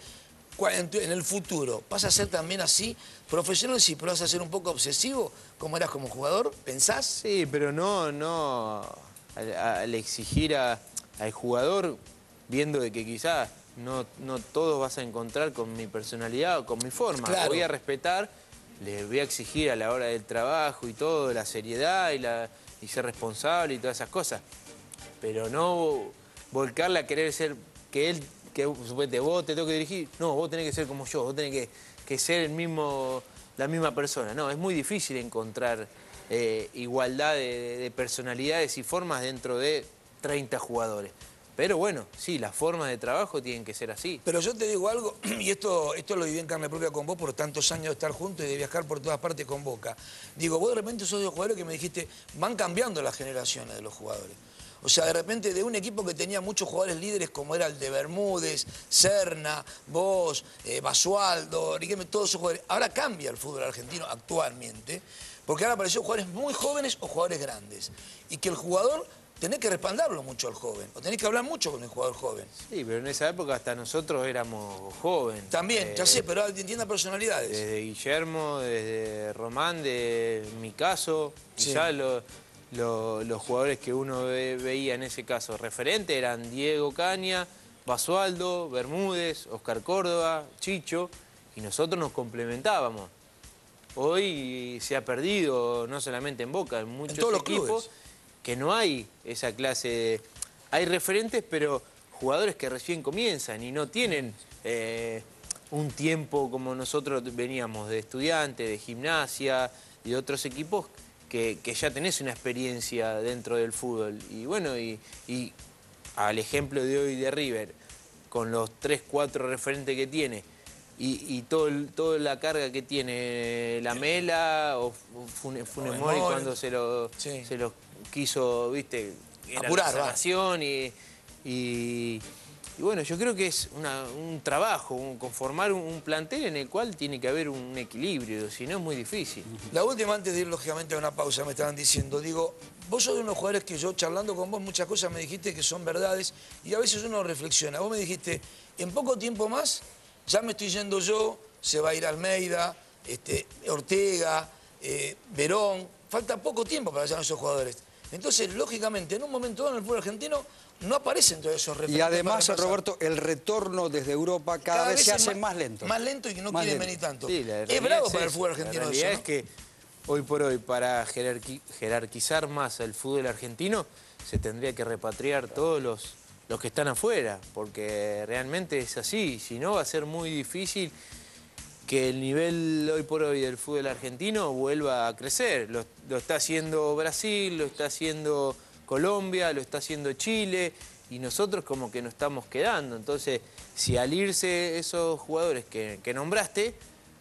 en el futuro, ¿vas a ser también así, profesional, sí, pero vas a ser un poco obsesivo, como eras como jugador? ¿Pensás? Sí, pero no, no al, al exigir a, al jugador, viendo de que quizás no, no todos vas a encontrar con mi personalidad o con mi forma. Claro. Voy a respetar, les voy a exigir a la hora del trabajo y todo, la seriedad y, la, y ser responsable y todas esas cosas. Pero no volcarla a querer ser, que él, que suponete, vos te tengo que dirigir, no, vos tenés que ser como yo, vos tenés que, que ser el mismo, la misma persona. No, es muy difícil encontrar eh, igualdad de, de personalidades y formas dentro de treinta jugadores. Pero bueno, sí, las formas de trabajo tienen que ser así. Pero yo te digo algo, y esto, esto lo viví en carne propia con vos por tantos años de estar juntos y de viajar por todas partes con Boca. Digo, vos de repente sos de los jugadores que me dijiste, van cambiando las generaciones de los jugadores. O sea, de repente de un equipo que tenía muchos jugadores líderes como era el de Bermúdez, Serna, vos, eh, Basualdo, Riquelme, todos esos jugadores. Ahora cambia el fútbol argentino actualmente, porque ahora aparecieron jugadores muy jóvenes o jugadores grandes. Y que el jugador... tenés que respaldarlo mucho al joven, o tenés que hablar mucho con el jugador joven. Sí, pero en esa época hasta nosotros éramos jóvenes. También, eh, ya sé, pero entiendan personalidades. Desde Guillermo, desde Román, de mi caso, Sí. quizás lo, lo, los jugadores que uno ve, veía en ese caso referente eran Diego Caña, Basualdo, Bermúdez, Oscar Córdoba, Chicho, y nosotros nos complementábamos. Hoy se ha perdido, no solamente en Boca, en muchos En todos los equipos, clubes. que no hay esa clase de... Hay referentes, pero jugadores que recién comienzan y no tienen eh, un tiempo como nosotros veníamos de estudiantes, de gimnasia y de otros equipos que, que ya tenés una experiencia dentro del fútbol. Y bueno, y, y al ejemplo de hoy de River, con los tres, cuatro referentes que tiene, y, y todo el, toda la carga que tiene Lamela o Funes, Funes Mori cuando se lo, sí. se lo quiso, viste, era apurar, la salvación y, y, y bueno, yo creo que es una, un trabajo, un, conformar un, un plantel en el cual tiene que haber un equilibrio, si no es muy difícil. La última, antes de ir lógicamente a una pausa, me estaban diciendo, digo, vos sos de unos jugadores que yo charlando con vos muchas cosas me dijiste que son verdades y a veces uno reflexiona. Vos me dijiste, en poco tiempo más ya me estoy yendo yo, se va a ir Almeida, este, Ortega, eh, Verón, falta poco tiempo para llegar a esos jugadores. Entonces, lógicamente, en un momento dado en el fútbol argentino no aparecen todos esos referentes. Y además, Roberto, el retorno desde Europa cada, cada vez, vez se hace más, más lento. Más lento y que no más quieren lento. venir tanto. Sí, es bravo es para el eso. fútbol argentino. La realidad eso, ¿no? es que hoy por hoy, para jerarqui jerarquizar más el fútbol argentino, se tendría que repatriar todos los, los que están afuera, porque realmente es así. Si no, va a ser muy difícil que el nivel hoy por hoy del fútbol argentino vuelva a crecer. Lo, lo está haciendo Brasil, lo está haciendo Colombia, lo está haciendo Chile, y nosotros como que nos estamos quedando. Entonces, si al irse esos jugadores que, que nombraste,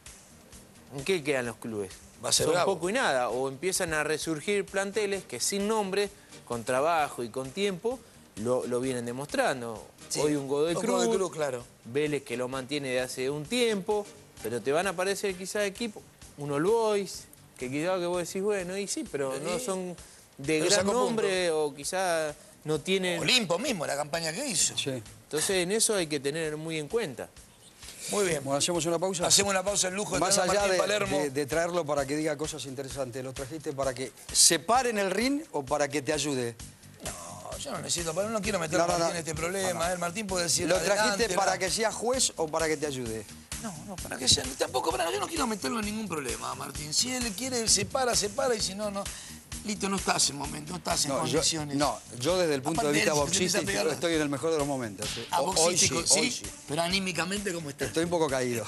¿en qué quedan los clubes? Va a ser Son bravo. poco y nada, o empiezan a resurgir planteles que sin nombre, con trabajo y con tiempo, lo, lo vienen demostrando. Sí. Hoy un Godoy Un Cruz, Godoy Cruz, claro. Vélez que lo mantiene de hace un tiempo, pero te van a aparecer quizás equipos, un All Boys, que quizás que vos decís, bueno, y sí, pero no son de pero gran sacó nombre o quizás no tienen... Olimpo mismo, la campaña que hizo. Sí. Entonces en eso hay que tener muy en cuenta. Muy bien. Bueno, ¿hacemos una pausa? Hacemos una pausa, el lujo de Más tener a allá Martín de, Palermo. de, de traerlo para que diga cosas interesantes, ¿lo trajiste para que se pare en el ring o para que te ayude? No, yo no necesito, pero no quiero meter No, a no, Martín no. en este problema. El Martín puede decir ¿Lo trajiste adelante, para la- que sea juez o para que te ayude? No, no, para que sea... Tampoco, para, yo no quiero meterlo en ningún problema, Martín. Si él quiere, se para, se para, y si no, no... Listo, no estás en momento, no estás en No, yo, condiciones. no, yo desde el punto Aparte, de vista él se empieza a boxístico pegar- estoy en el mejor de los momentos. ¿Sí? A Ho- hoy sí, boxístico, hoy sí, sí. pero anímicamente, ¿cómo estás? Estoy un poco caído.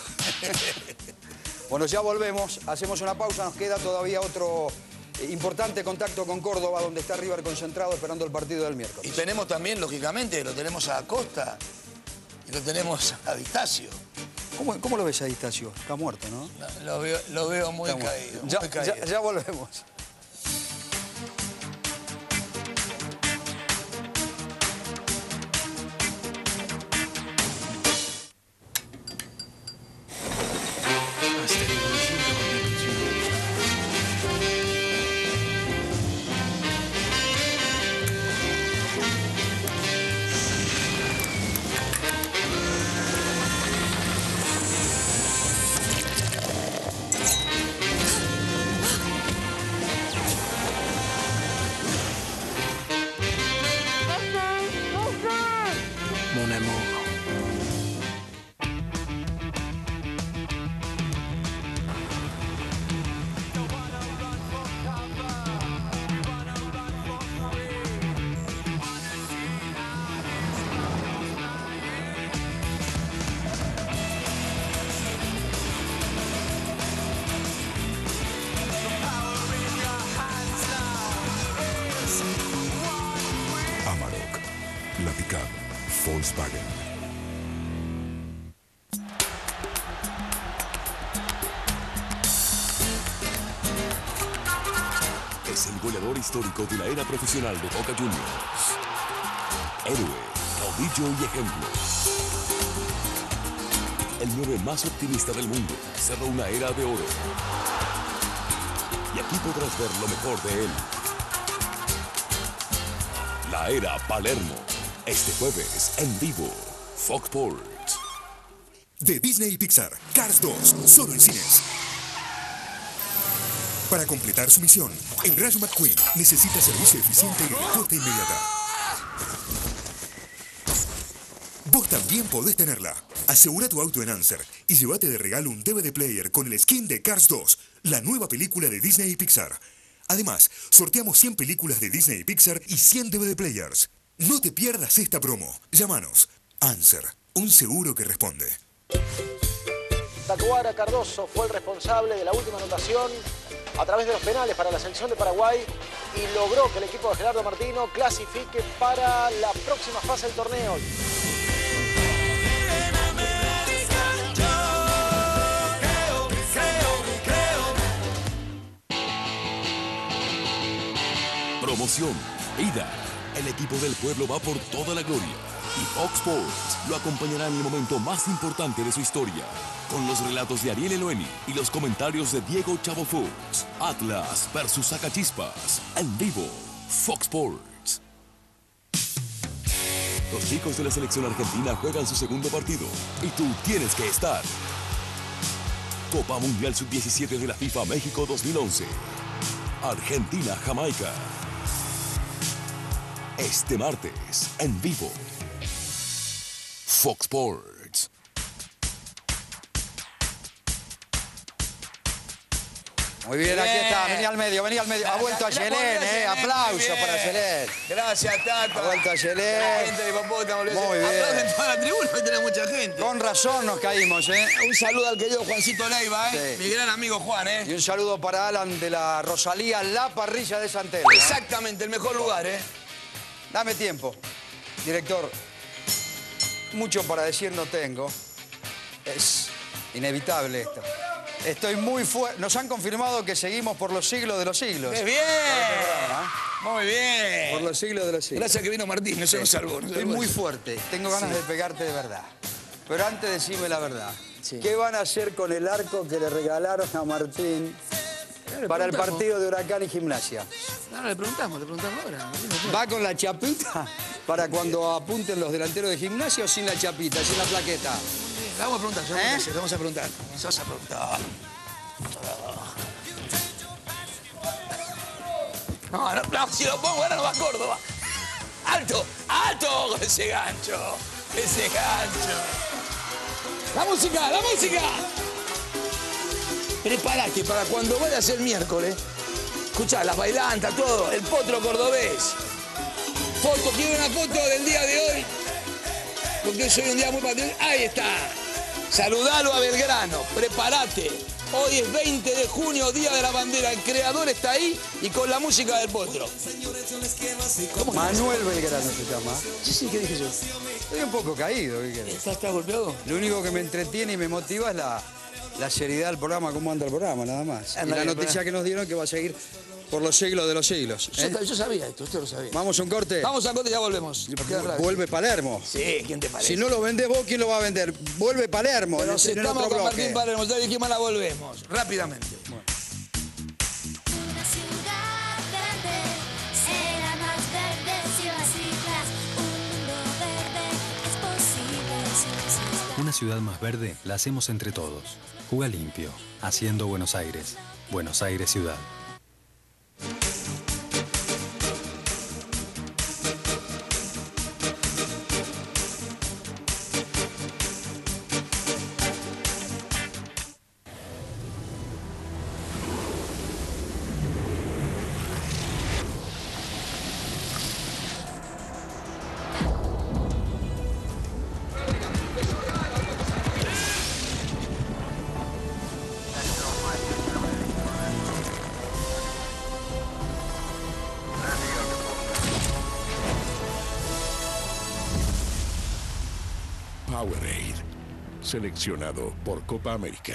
Bueno, ya volvemos, hacemos una pausa, nos queda todavía otro eh, importante contacto con Córdoba, donde está River concentrado esperando el partido del Y miércoles. tenemos también, lógicamente, lo tenemos a Acosta y lo tenemos a Vistacio. ¿Cómo, cómo lo ves a Distacio? Está muerto, ¿no? No, lo, veo, lo veo muy Está caído. ya, muy caído. Ya, ya volvemos. Mon amour. Amarok, la pick-up Volkswagen. Es el goleador histórico de la era profesional de Boca Juniors. Héroe, caudillo y ejemplo. El nueve más optimista del mundo cerró una era de oro. Y aquí podrás ver lo mejor de él. La era Palermo. Este jueves, en vivo, Fox Sports. De Disney y Pixar, Cars dos, solo en cines. Para completar su misión, en Rayo McQueen necesita servicio eficiente y respuesta inmediata. Vos también podés tenerla. Asegura tu auto en Anser y llévate de regalo un D V D player con el skin de Cars dos, la nueva película de Disney y Pixar. Además, sorteamos cien películas de Disney y Pixar y cien D V D players. No te pierdas esta promo. Llámanos. Anser, un seguro que responde. Tacuara Cardoso fue el responsable de la última anotación a través de los penales para la selección de Paraguay y logró que el equipo de Gerardo Martino clasifique para la próxima fase del torneo. Promoción, ida. El equipo del pueblo va por toda la gloria. Y Fox Sports lo acompañará en el momento más importante de su historia. Con los relatos de Ariel Eloeni y los comentarios de Diego Chavo Fuchs. Atlas versus Sacachispas. En vivo, Fox Sports. Los chicos de la selección argentina juegan su segundo partido. Y tú tienes que estar. Copa Mundial sub diecisiete de la FIFA México dos mil once. Argentina-Jamaica. Este martes, en vivo. Fox Sports. Muy bien, aquí está. Vení al medio, vení al medio. Ha vuelto a Yelén, ¿eh? Aplauso para Yelén. Gracias, Tata. Ha vuelto a Yelén. La gente de Hipopótamo. Muy bien. Aplauden toda la tribuna, hoy tenés mucha gente. Con razón nos caímos, ¿eh? Un saludo al querido Juancito Leiva, ¿eh? Sí. Mi gran amigo Juan, ¿eh? Y un saludo para Alan de la Rosalía, la parrilla de San Telmo. Exactamente, el mejor lugar, ¿eh? Dame tiempo, director. Mucho para decir no tengo. Es inevitable esto. Estoy muy fuerte. Nos han confirmado que seguimos por los siglos de los siglos. ¡Qué bien! Muy bien. Por los siglos de los siglos. Gracias que vino Martín, eso nos salvó. Nos Estoy salvó muy eso. fuerte. Tengo ganas Sí. de pegarte de verdad. Pero antes decime la verdad. Sí. ¿Qué van a hacer con el arco que le regalaron a Martín le para el preguntamos. partido de Huracán y Gimnasia? No, no, le preguntamos, le preguntamos ahora. ¿Va con la chapita para cuando apunten los delanteros de Gimnasia o sin la chapita, sin la plaqueta? Le vamos a preguntar, yo ¿Eh? le vamos a preguntar. Se vas a preguntar. No, no, no, si lo pongo ahora no va a Córdoba. ¡Alto! ¡Alto con ese gancho! ¡Ese gancho! ¡La música! ¡La música! Prepárate para cuando vaya a ser miércoles. Escuchá, las bailantas, todo. El potro cordobés. Foto, quiero una foto del día de hoy. Porque hoy soy un día muy patriótico. Ahí está. Saludalo a Belgrano. Prepárate. Hoy es veinte de junio, Día de la Bandera. El creador está ahí y con la música del Potro. Manuel Belgrano se llama. Sí, sí, ¿qué dije yo? Estoy un poco caído. ¿Qué querés? ¿Estás, estás golpeado? Lo único que me entretiene y me motiva es la, la seriedad del programa, cómo anda el programa, nada más. Anda y la bien, noticia pero... que nos dieron que va a seguir por los siglos de los siglos. ¿eh? Yo, yo sabía esto, usted lo sabía. Vamos a un corte. Vamos a un corte y ya volvemos. Vuelve Palermo. Sí, ¿quién te parece? Si no lo vendés vos, ¿quién lo va a vender? Vuelve Palermo. Pero en si el estamos otro con bloque. Martín Palermo, ya dijimos, la volvemos. Rápidamente. Bueno. Una ciudad verde será más verde si reciclas. Un mundo verde es posible si reciclas. Una ciudad más verde la hacemos entre todos. Juga limpio, haciendo Buenos Aires. Buenos Aires Ciudad. Powerade, seleccionado por Copa América.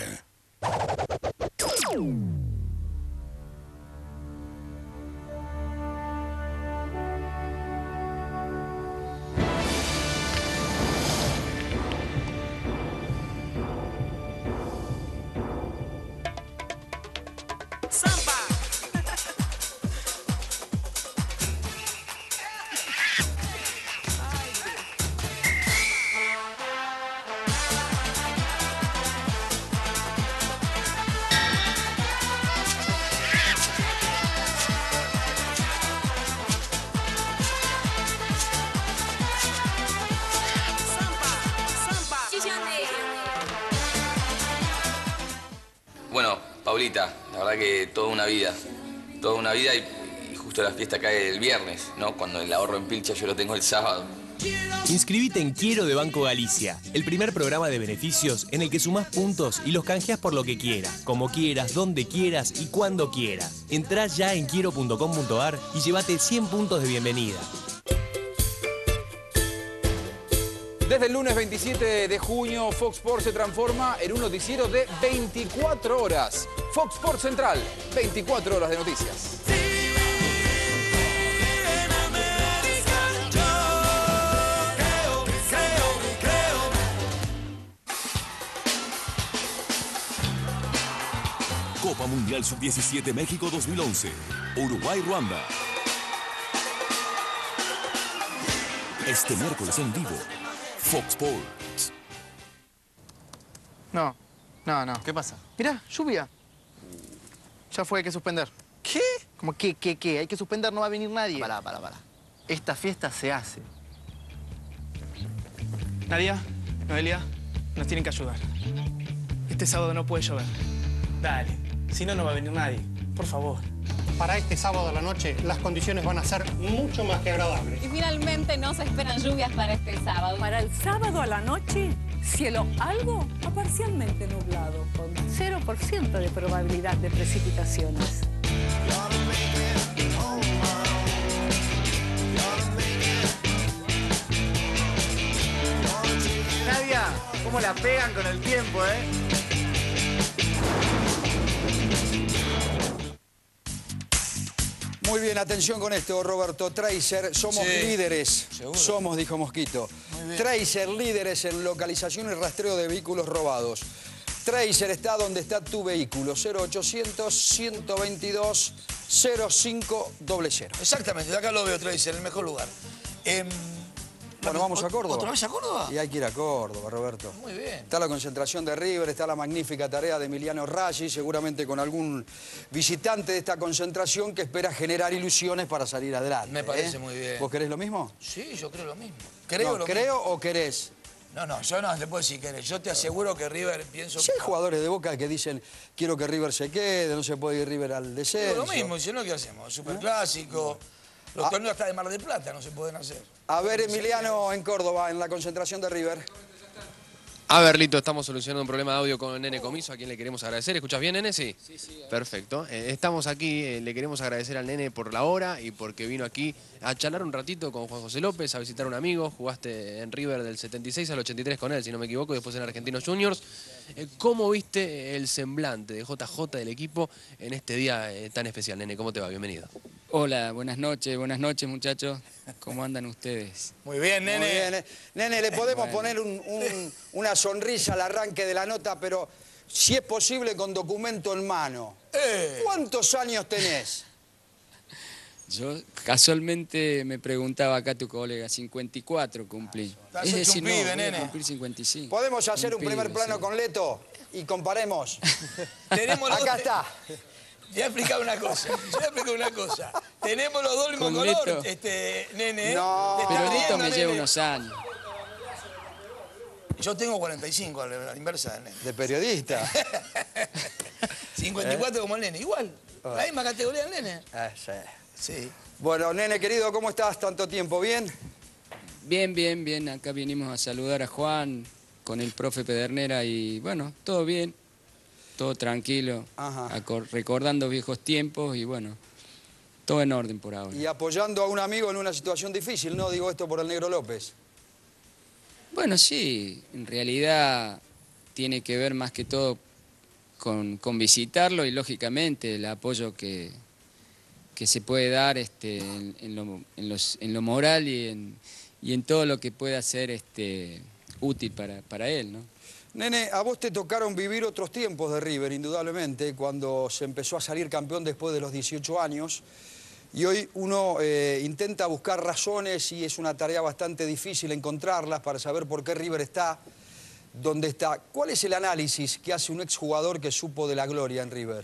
Bueno, Paulita, la verdad que toda una vida, toda una vida y, y justo la fiesta cae el viernes, ¿no? Cuando el ahorro en pilcha yo lo tengo el sábado. Inscribite en Quiero de Banco Galicia, el primer programa de beneficios en el que sumás puntos y los canjeás por lo que quieras, como quieras, donde quieras y cuando quieras. Entrá ya en quiero punto com punto ar y llévate cien puntos de bienvenida. Desde el lunes veintisiete de junio, Fox Sports se transforma en un noticiero de veinticuatro horas. Fox Sports Central, veinticuatro horas de noticias. Copa Mundial sub diecisiete México dos mil once. Uruguay-Ruanda. Este miércoles en vivo. Fox Sports. No, no, no. ¿Qué pasa? Mirá, lluvia. Ya fue, hay que suspender. ¿Qué? ¿Cómo qué, qué, qué? Hay que suspender, no va a venir nadie. Pará, pará, pará. Esta fiesta se hace. Nadia, Noelia, nos tienen que ayudar. Este sábado no puede llover. Dale, si no, no va a venir nadie. Por favor. Para este sábado a la noche, las condiciones van a ser mucho más que agradables. Y finalmente no se esperan lluvias para este sábado. Para el sábado a la noche, cielo algo o parcialmente nublado, con cero por ciento de probabilidad de precipitaciones. Nadia, ¿cómo la pegan con el tiempo, eh? Muy bien, atención con esto, Roberto. Tracer, somos Sí, líderes. seguro. Somos, dijo Mosquito. Tracer, líderes en localización y rastreo de vehículos robados. Tracer está donde está tu vehículo. cero ochocientos, ciento veintidós, cero cinco cero cero. Exactamente, de acá lo veo, Tracer, el mejor lugar. Eh, Bueno, vamos a Córdoba. ¿Otra vez a Córdoba? Y hay que ir a Córdoba, Roberto. Muy bien. Está la concentración de River, está la magnífica tarea de Emiliano Raggi, seguramente con algún visitante de esta concentración que espera generar ilusiones para salir adelante. Me parece ¿eh? muy bien. ¿Vos querés lo mismo? Sí, yo creo lo mismo. Creo No, lo ¿creo mismo. o querés? No, no, yo no te puedo decir querés. Yo te aseguro que River pienso... Si hay jugadores de Boca que dicen quiero que River se quede, no se puede ir River al descenso. Digo lo mismo, y si no, ¿qué hacemos? Superclásico. Los Ah. torneos hasta de Mar del Plata no se pueden hacer. A ver, Emiliano, en Córdoba, en la concentración de River. A ver, Lito, estamos solucionando un problema de audio con el Nene Comiso, a quien le queremos agradecer. ¿Escuchas bien, Nene? Sí. Sí, sí. Perfecto. Eh, estamos aquí, eh, le queremos agradecer al Nene por la hora y porque vino aquí a charlar un ratito con Juan José López, a visitar a un amigo. Jugaste en River del setenta y seis al ochenta y tres con él, si no me equivoco, y después en Argentinos Juniors. Eh, ¿Cómo viste el semblante de J J del equipo en este día eh, tan especial, Nene? ¿Cómo te va? Bienvenido. Hola, buenas noches, buenas noches muchachos. ¿Cómo andan ustedes? Muy bien, Nene. Muy bien, eh. Nene, le podemos Bueno. poner un- un- una sonrisa al arranque de la nota, pero si es posible con documento en mano. Eh. ¿Cuántos años tenés? Yo casualmente me preguntaba acá tu colega, cincuenta y cuatro cumplí. Estás Es hecho decir, un no, pibe, voy a nene. cumplir cincuenta y cinco. ¿Podemos hacer un, Un primer pibe, plano sí. con Leto y comparemos? Tenemos los Acá dos- está. Te voy a explicar una cosa. Yo voy a explicar una cosa. Tenemos los dos el mismo Con color, Lito. este, Nene. No. Te estás Pero Lito riendo, me nene. lleva unos años. Yo tengo cuarenta y cinco a la, a la inversa del Nene. De periodista. cincuenta y cuatro como el Nene. Igual. Ah. La misma categoría del Nene. Ah, sí. Sí. Bueno, Nene querido, ¿cómo estás? ¿Tanto tiempo? ¿Bien? Bien, bien, bien. Acá vinimos a saludar a Juan con el profe Pedernera y bueno, todo bien, todo tranquilo, acor- recordando viejos tiempos y bueno, todo en orden por ahora. Y apoyando a un amigo en una situación difícil, ¿no? Digo esto por el Negro López. Bueno, sí, en realidad tiene que ver más que todo con, con visitarlo y lógicamente el apoyo que, que se puede dar este, en, en lo, en los- en lo moral y en, y en todo lo que pueda ser este, útil para, para él, ¿no? Nene, a vos te tocaron vivir otros tiempos de River, indudablemente, cuando se empezó a salir campeón después de los dieciocho años. Y hoy uno eh, intenta buscar razones y es una tarea bastante difícil encontrarlas para saber por qué River está donde está. ¿Cuál es el análisis que hace un exjugador que supo de la gloria en River?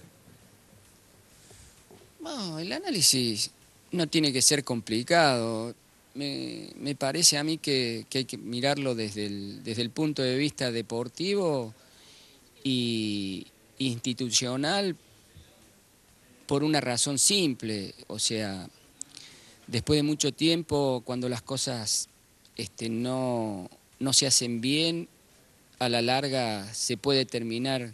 No, el análisis no tiene que ser complicado. Me, me parece a mí que, que hay que mirarlo desde el, desde el punto de vista deportivo y institucional por una razón simple. O sea, después de mucho tiempo, cuando las cosas este, no, no se hacen bien, a la larga se puede terminar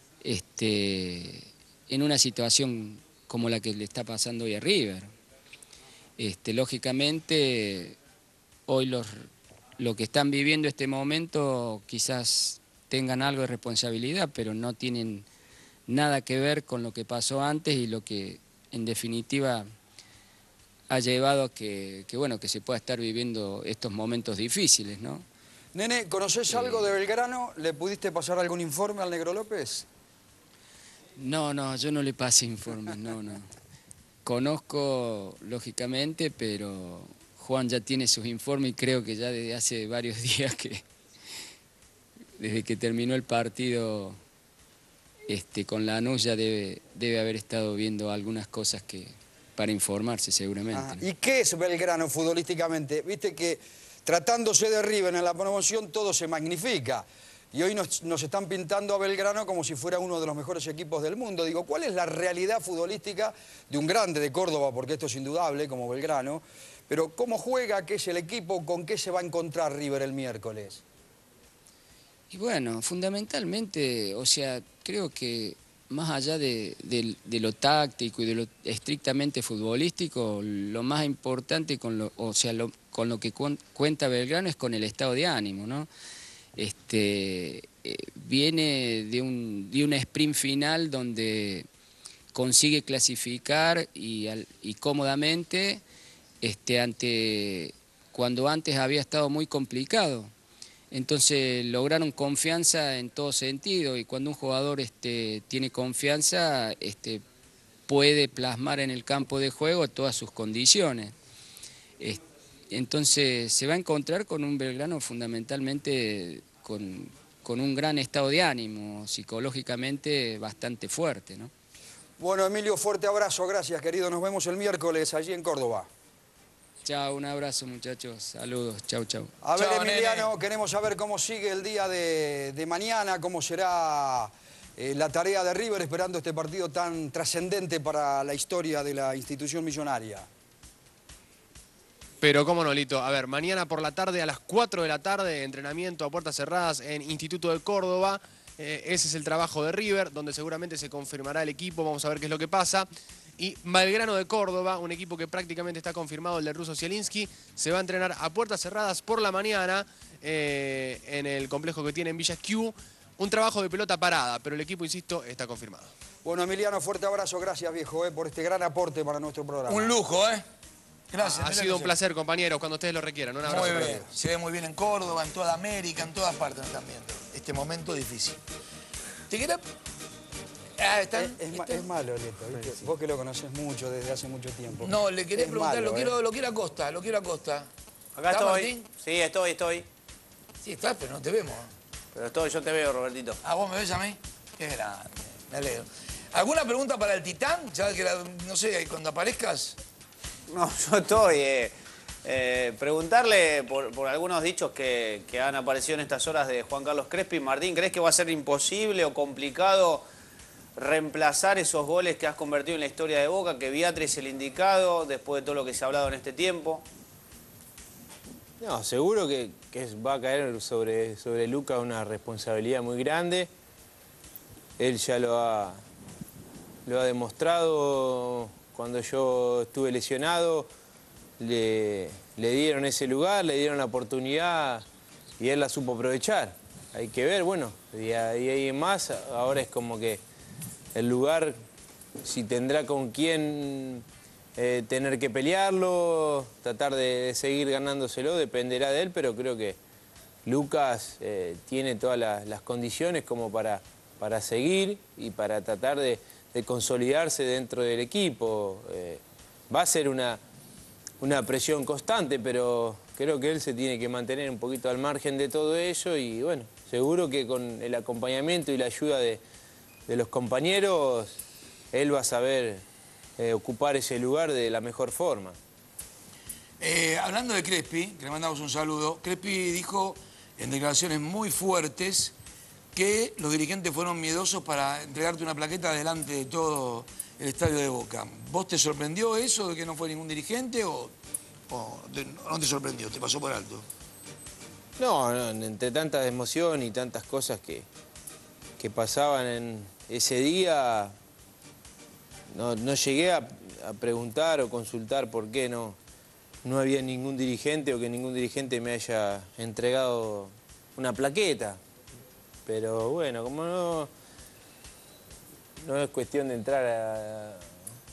este, en una situación como la que le está pasando hoy a River. Este, lógicamente, hoy los, lo que están viviendo este momento quizás tengan algo de responsabilidad, pero no tienen nada que ver con lo que pasó antes y lo que en definitiva ha llevado a que, que, bueno, que se pueda estar viviendo estos momentos difíciles, ¿no? Nene, ¿conocés algo de Belgrano? ¿Le pudiste pasar algún informe al Negro López? No, no, yo no le pasé informes, no, no. Conozco, lógicamente, pero Juan ya tiene sus informes y creo que ya desde hace varios días que, desde que terminó el partido este, con Lanús, ya debe, debe haber estado viendo algunas cosas que para informarse seguramente. Ajá. ¿no? ¿Y qué es Belgrano futbolísticamente? Viste que tratándose de River en la promoción todo se magnifica. Y hoy nos, nos están pintando a Belgrano como si fuera uno de los mejores equipos del mundo. Digo, ¿cuál es la realidad futbolística de un grande de Córdoba? Porque esto es indudable, como Belgrano. Pero ¿cómo juega? ¿Qué es el equipo? ¿Con qué se va a encontrar River el miércoles? Y bueno, fundamentalmente, o sea, creo que más allá de, de- de lo táctico y de lo estrictamente futbolístico, lo más importante con lo, o sea, lo- con lo que cuen- cuenta Belgrano es con el estado de ánimo, ¿no? Este, eh, viene de un, de un sprint final donde consigue clasificar y, al- y cómodamente este, ante, cuando antes había estado muy complicado. Entonces lograron confianza en todo sentido y cuando un jugador este, tiene confianza este, puede plasmar en el campo de juego todas sus condiciones. Es- Entonces se va a encontrar con un Belgrano fundamentalmente con, con un gran estado de ánimo, psicológicamente bastante fuerte, ¿no? Bueno, Emilio, fuerte abrazo, gracias, querido. Nos vemos el miércoles allí en Córdoba. Chao, un abrazo muchachos, saludos, chau, chau. A ver, Emiliano, queremos saber cómo sigue el día de, de mañana, cómo será eh, la tarea de River esperando este partido tan trascendente para la historia de la institución millonaria. Pero cómo no, Lito. A ver, mañana por la tarde a las cuatro de la tarde, entrenamiento a puertas cerradas en Instituto de Córdoba. Eh, ese es el trabajo de River, donde seguramente se confirmará el equipo. Vamos a ver qué es lo que pasa. Y Belgrano de Córdoba, un equipo que prácticamente está confirmado, el de Russo Zielinski, se va a entrenar a puertas cerradas por la mañana eh, en el complejo que tiene en Villa Esquiú. Un trabajo de pelota parada, pero el equipo, insisto, está confirmado. Bueno, Emiliano, fuerte abrazo. Gracias, viejo, eh, por este gran aporte para nuestro programa. Un lujo, ¿eh? Gracias. Ha sido un placer, compañeros, cuando ustedes lo requieran. Un abrazo. Muy bien. Se ve muy bien en Córdoba, en toda América, en todas partes están viendo. Este momento difícil. ¿Te queda? Ah, ¿están? Es, es, ma es malo, Leto, ¿viste? Sí. Vos que lo conocés mucho, desde hace mucho tiempo. No, le quería es preguntar, malo, lo, quiero, ¿eh? lo quiero a Costa, lo quiero a Costa. Acá ¿Está, estoy. Martín? Sí, estoy, estoy. Sí, estás, pero no te vemos. Pero estoy, yo te veo, Robertito. Ah, ¿vos me ves a mí? Qué grande, me alegro. ¿Alguna pregunta para el Titán? Ya que, la, no sé, cuando aparezcas... No, yo estoy... Eh, eh, preguntarle por, por algunos dichos que, que han aparecido en estas horas de Juan Carlos Crespi. Martín, ¿crees que va a ser imposible o complicado reemplazar esos goles que has convertido en la historia de Boca, que Viatri es el indicado, después de todo lo que se ha hablado en este tiempo? No, seguro que, que va a caer sobre, sobre Luca una responsabilidad muy grande. Él ya lo ha, lo ha demostrado cuando yo estuve lesionado. Le, le dieron ese lugar, le dieron la oportunidad y él la supo aprovechar. Hay que ver, bueno, y ahí en más, ahora es como que el lugar, si tendrá con quién eh, tener que pelearlo, tratar de, de seguir ganándoselo, dependerá de él, pero creo que Lucas eh, tiene todas las, las condiciones como para, para seguir y para tratar de, de consolidarse dentro del equipo. Eh, va a ser una, una presión constante, pero creo que él se tiene que mantener un poquito al margen de todo ello y bueno, seguro que con el acompañamiento y la ayuda de, de los compañeros, él va a saber eh, ocupar ese lugar de la mejor forma. Eh, hablando de Crespi, que le mandamos un saludo, Crespi dijo en declaraciones muy fuertes que los dirigentes fueron miedosos para entregarte una plaqueta delante de todo el estadio de Boca. ¿Vos te sorprendió eso de que no fue ningún dirigente o, o te, no te sorprendió, te pasó por alto? No, no, entre tanta emoción y tantas cosas que, que pasaban en ese día, no, no llegué a, a preguntar o consultar por qué no, no había ningún dirigente o que ningún dirigente me haya entregado una plaqueta. Pero bueno, como no, no es cuestión de entrar a, a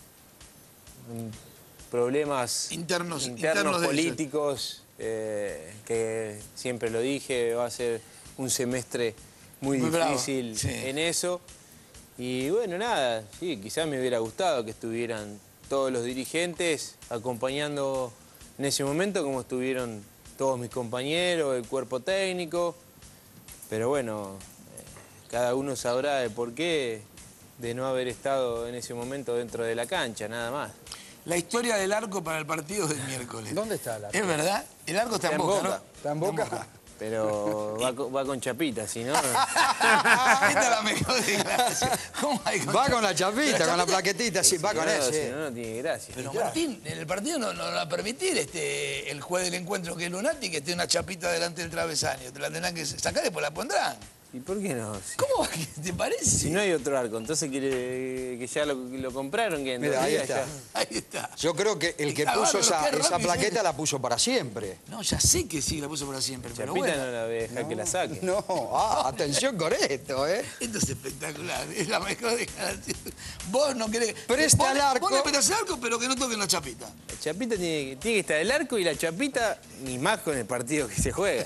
problemas internos, internos, internos políticos, eh, que siempre lo dije, va a ser un semestre muy, muy difícil bravo, sí. en eso. Y bueno, nada, sí, quizás me hubiera gustado que estuvieran todos los dirigentes acompañando en ese momento como estuvieron todos mis compañeros, el cuerpo técnico. Pero bueno, eh, cada uno sabrá el porqué de no haber estado en ese momento dentro de la cancha, nada más. La historia del arco para el partido del miércoles. ¿Dónde está el arco? Es verdad, el arco está, está en Boca, ¿no? ¿Está en Boca? Está en Boca. Pero va con, va con chapita, si no... Esta es la mejor declaración. ¿Cómo hay con va chapita? con la chapita, la con la plaquetita, sí, va si con no, eso. Si sí. no, no tiene gracia. Pero Martín, en el partido no, no va a permitir este, el juez del encuentro que es Lunati que esté una chapita delante del travesaño. Te la tendrán que sacar y después la pondrán. ¿Y por qué no? Si, ¿Cómo te parece? Si no hay otro arco, entonces quiere que ya lo, lo compraron, que en Mira, ahí está. Ya... Ahí está. Yo creo que el que Está puso bárbaro, esa, qué esa rápido, plaqueta sí. la puso para siempre. No, ya sé que sí, la puso para siempre, pero Chapita bueno. no la voy a dejar no, que la saque. No, ah, atención con esto, ¿eh? Esto es espectacular, es la mejor declaración. Vos no querés... Presta vos, el arco. Vos le petás el arco, pero que no toquen la chapita. La chapita tiene, tiene que estar el arco y la chapita, ni más con el partido que se juega.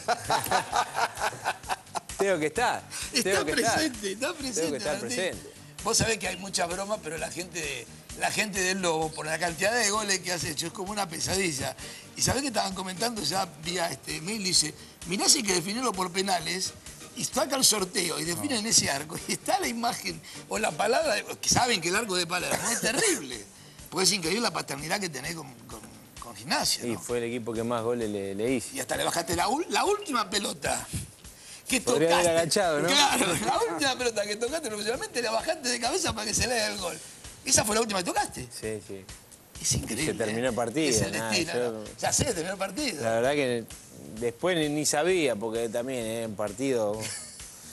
Tengo que estar. Está tengo que presente, estar. está presente. Tengo que estar Martín. presente. Vos sabés que hay muchas bromas, pero la gente, la gente del Lobo, por la cantidad de goles que has hecho, es como una pesadilla. Y sabés que estaban comentando ya vía este mail, dice, mirá si hay que definirlo por penales, y saca el sorteo y definen no. ese arco, y está la imagen o la palabra, que saben que el arco de Palermo es terrible. Porque es increíble la paternidad que tenés con, con, con Gimnasia, ¿no? Y fue el equipo que más goles le, le hice. Y hasta le bajaste la, la última pelota. Que podría tocaste. haber agachado, ¿no? Claro, la última pelota que tocaste profesionalmente la bajaste de cabeza para que se lea el gol. ¿Esa fue la última que tocaste? Sí, sí. Es increíble. Se terminó el partido. Es el nada, destino. yo- ¿no? Ya sé, terminó el partido. La verdad que después ni, ni sabía, porque también era un partido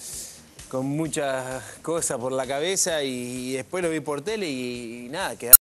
con muchas cosas por la cabeza y, y después lo vi por tele y, y nada, quedaba